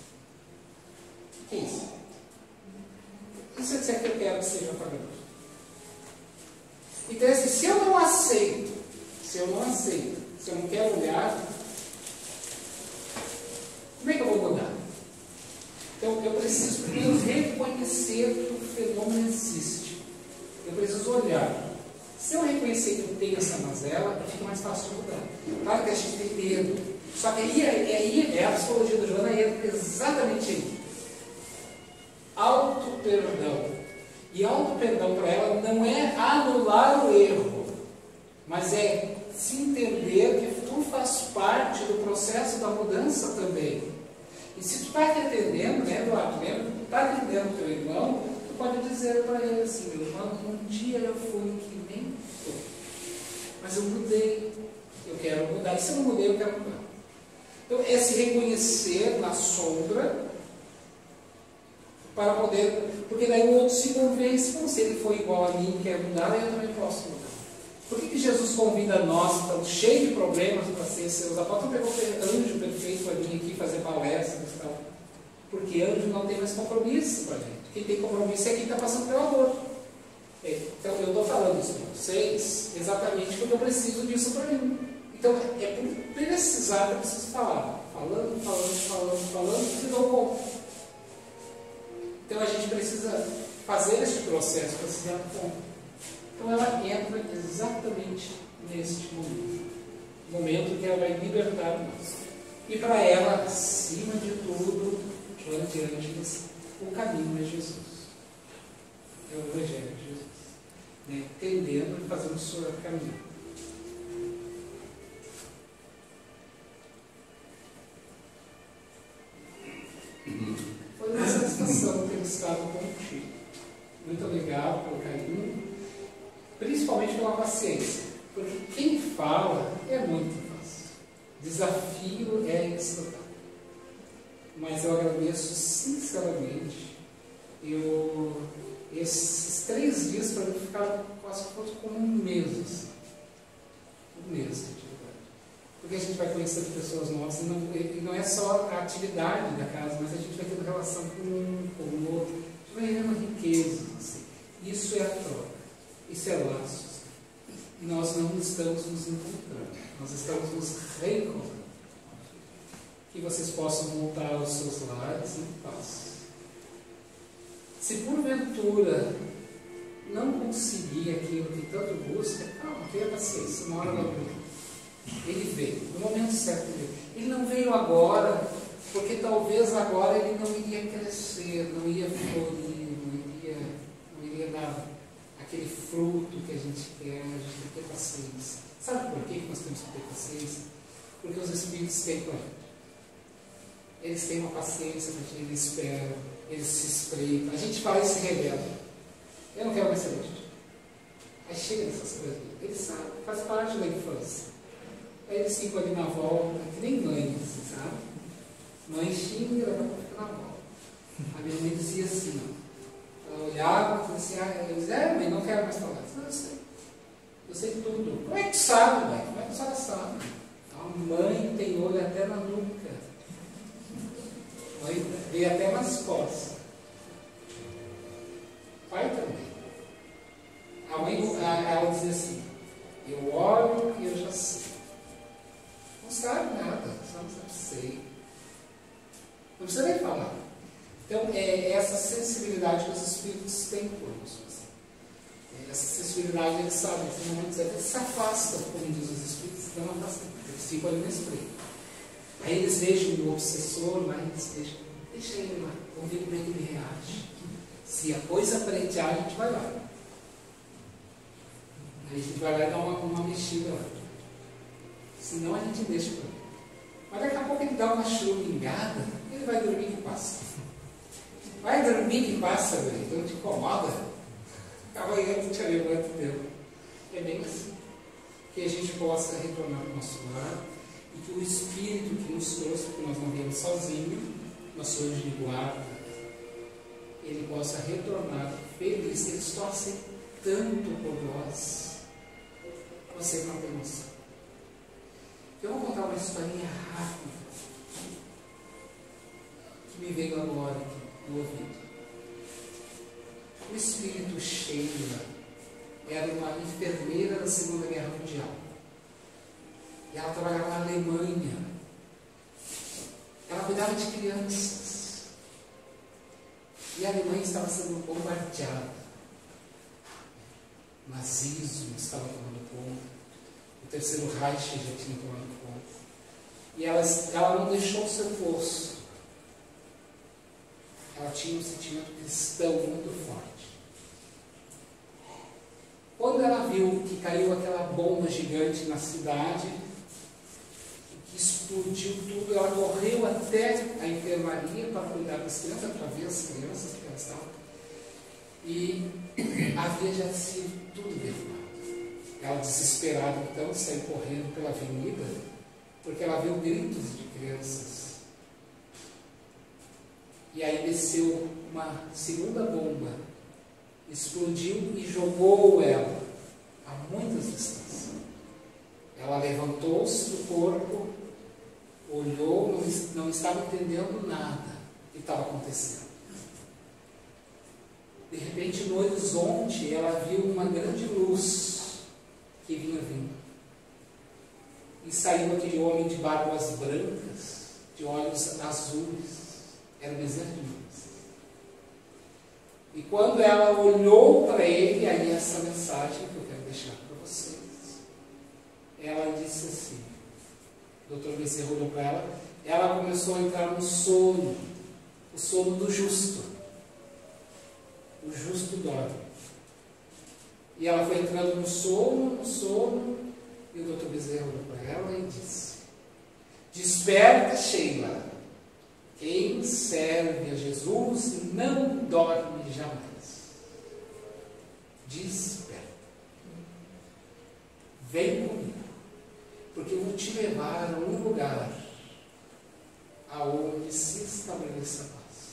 O que é isso? E se eu disser que eu quero que seja um apagador? Então, assim, se eu não aceito, se eu não quero olhar, como é que eu vou mudar? Então, eu preciso primeiro reconhecer que o fenômeno existe. Eu preciso olhar. Se eu reconhecer que eu tenho essa mazela, fica mais fácil de mudar. Claro que a gente tem medo. Só que aí é a psicologia da Joana entra exatamente aí. Auto-perdão. E auto-perdão para ela não é anular o erro, mas é se entender que tu faz parte do processo da mudança também. E se tu está te atendendo, né, Eduardo, lembra? Tu está atendendo o teu irmão, tu pode dizer para ele assim: meu irmão, um dia eu fui que nem tu, mas eu mudei, eu quero mudar. E se eu não mudei, eu quero mudar. Então, é se reconhecer na sombra, para poder, porque daí o outro se convence, como se ele for igual a mim, quer mudar, eu também posso mudar. Por que Jesus convida nós, estamos cheios de problemas para ser seus apóstolos? Não pegou anjo perfeito para vir aqui fazer palestras e tal. Porque anjo não tem mais compromisso com a gente. Quem tem compromisso é quem está passando pelo amor. Então eu estou falando isso para vocês exatamente porque eu preciso disso para mim. Então é por precisar que eu preciso falar. Falando, e dou conta. Então a gente precisa fazer esse processo para se dar conta. Então ela entra exatamente neste momento que ela vai libertar nós. E para ela, acima de tudo, Joana de Ângeles, o caminho é Jesus. É o Evangelho de Jesus. Né? Entendendo e fazendo o seu caminho. Foi uma satisfação ter estado contigo. Muito obrigado pelo carinho. Principalmente pela paciência, porque quem fala é muito fácil. Desafio é estudar. Mas eu agradeço sinceramente. Esses 3 dias para mim ficaram quase como um mês. Assim. Um mês de atividade. Porque a gente vai conhecendo pessoas novas e não é só a atividade da casa, mas a gente vai tendo relação com um, com o outro. A gente vai vendo riqueza. Assim. Isso é a troca. Isso é laços. E nós não estamos nos encontrando. Nós estamos nos reencontrando. Que vocês possam voltar aos seus lares em paz. Se porventura não conseguir aquilo que tanto busca, calma, tenha paciência, uma hora vai vir. Ele veio, no momento certo ele veio. Ele não veio agora, porque talvez agora ele não iria crescer, não ia florir, não iria dar aquele fruto que a gente quer, a gente tem que ter paciência. Sabe por que nós temos que ter paciência? Porque os Espíritos têm com a gente. Eles têm uma paciência, eles esperam, eles se espreitam. A gente faz e se revela. Eu não quero mais ser gente. Aí chega nessas coisas. Eles sabem, faz parte da infância. Aí eles ficam ali na volta, que nem mãe, assim, sabe? Mãe xinga, ela fica na volta. A minha mãe dizia assim, ó. Ela olhava e dizia assim, eu dizia, mãe, não quero mais falar. Não, eu sei tudo. Como é que tu sabe, mãe? Como é que a senhora sabe? A mãe tem olho até na nuca. Mãe vê até nas costas. Não precisa nem falar. Então, é essa sensibilidade que os espíritos têm por nós. Essa sensibilidade, eles sabem, eles se afastam, como diz os espíritos, não afastam, eles ficam ali no espelho. Aí eles vejam o obsessor lá, eles vejam, deixa ele lá, vamos ver como é que ele reage. Se a coisa aparentear, a gente vai lá. Aí a gente vai lá e dá uma mexida lá. Senão a gente deixa para ele. Mas daqui a pouco ele dá uma churringada, ele vai dormir que passa. Vai dormir que passa, velho, então te incomoda. Amanhã tu te levanta dele. É bem assim. Que a gente possa retornar para o nosso lar e que o Espírito que nos trouxe, porque nós não viemos sozinhos, nosso anjo de guarda, ele possa retornar feliz. Eles torcem tanto por nós. Você não tem noção. Eu vou contar uma historinha rápida que me veio agora aqui no ouvido. O espírito Sheila era uma enfermeira da Segunda Guerra Mundial. E ela trabalhava na Alemanha. Ela cuidava de crianças. E a Alemanha estava sendo bombardeada. O nazismo estava tomando conta. O Terceiro Reich já tinha tomado conta. E ela não deixou o seu posto. Ela tinha um sentimento cristão muito forte. Quando ela viu que caiu aquela bomba gigante na cidade, que explodiu tudo, ela correu até a enfermaria para cuidar das crianças, para ver as crianças que elas estavam. E havia já sido tudo derrubado. Ela, desesperada, então, saiu correndo pela avenida, porque ela viu gritos de crianças. E aí desceu uma segunda bomba, explodiu e jogou ela a muitas distâncias. Ela levantou-se do corpo, olhou, não estava entendendo nada que estava acontecendo. De repente, no horizonte, ela viu uma grande luz que vinha vindo. E saiu aquele homem de barbas brancas, de olhos azuis. Era o Bezerra de Minas. E quando ela olhou para ele, aí essa mensagem que eu quero deixar para vocês, ela disse assim, o Dr. Bezerra olhou para ela, ela começou a entrar no sono, o sono do justo. O justo dorme. E ela foi entrando no sono, e o Dr. Bezerra olhou para ela e disse, desperta, Sheila. Quem serve a Jesus não dorme jamais. Desperta. Vem comigo, porque eu vou te levar a um lugar aonde se estabeleça a paz.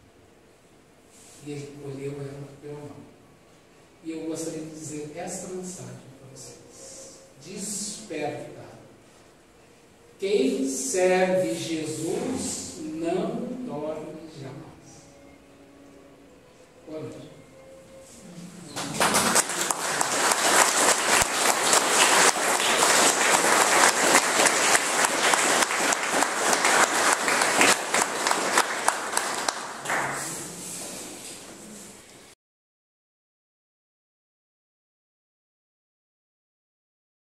E ele olhou ela pela mão. E eu gostaria de dizer esta mensagem para vocês. Desperta. Quem serve Jesus não dorme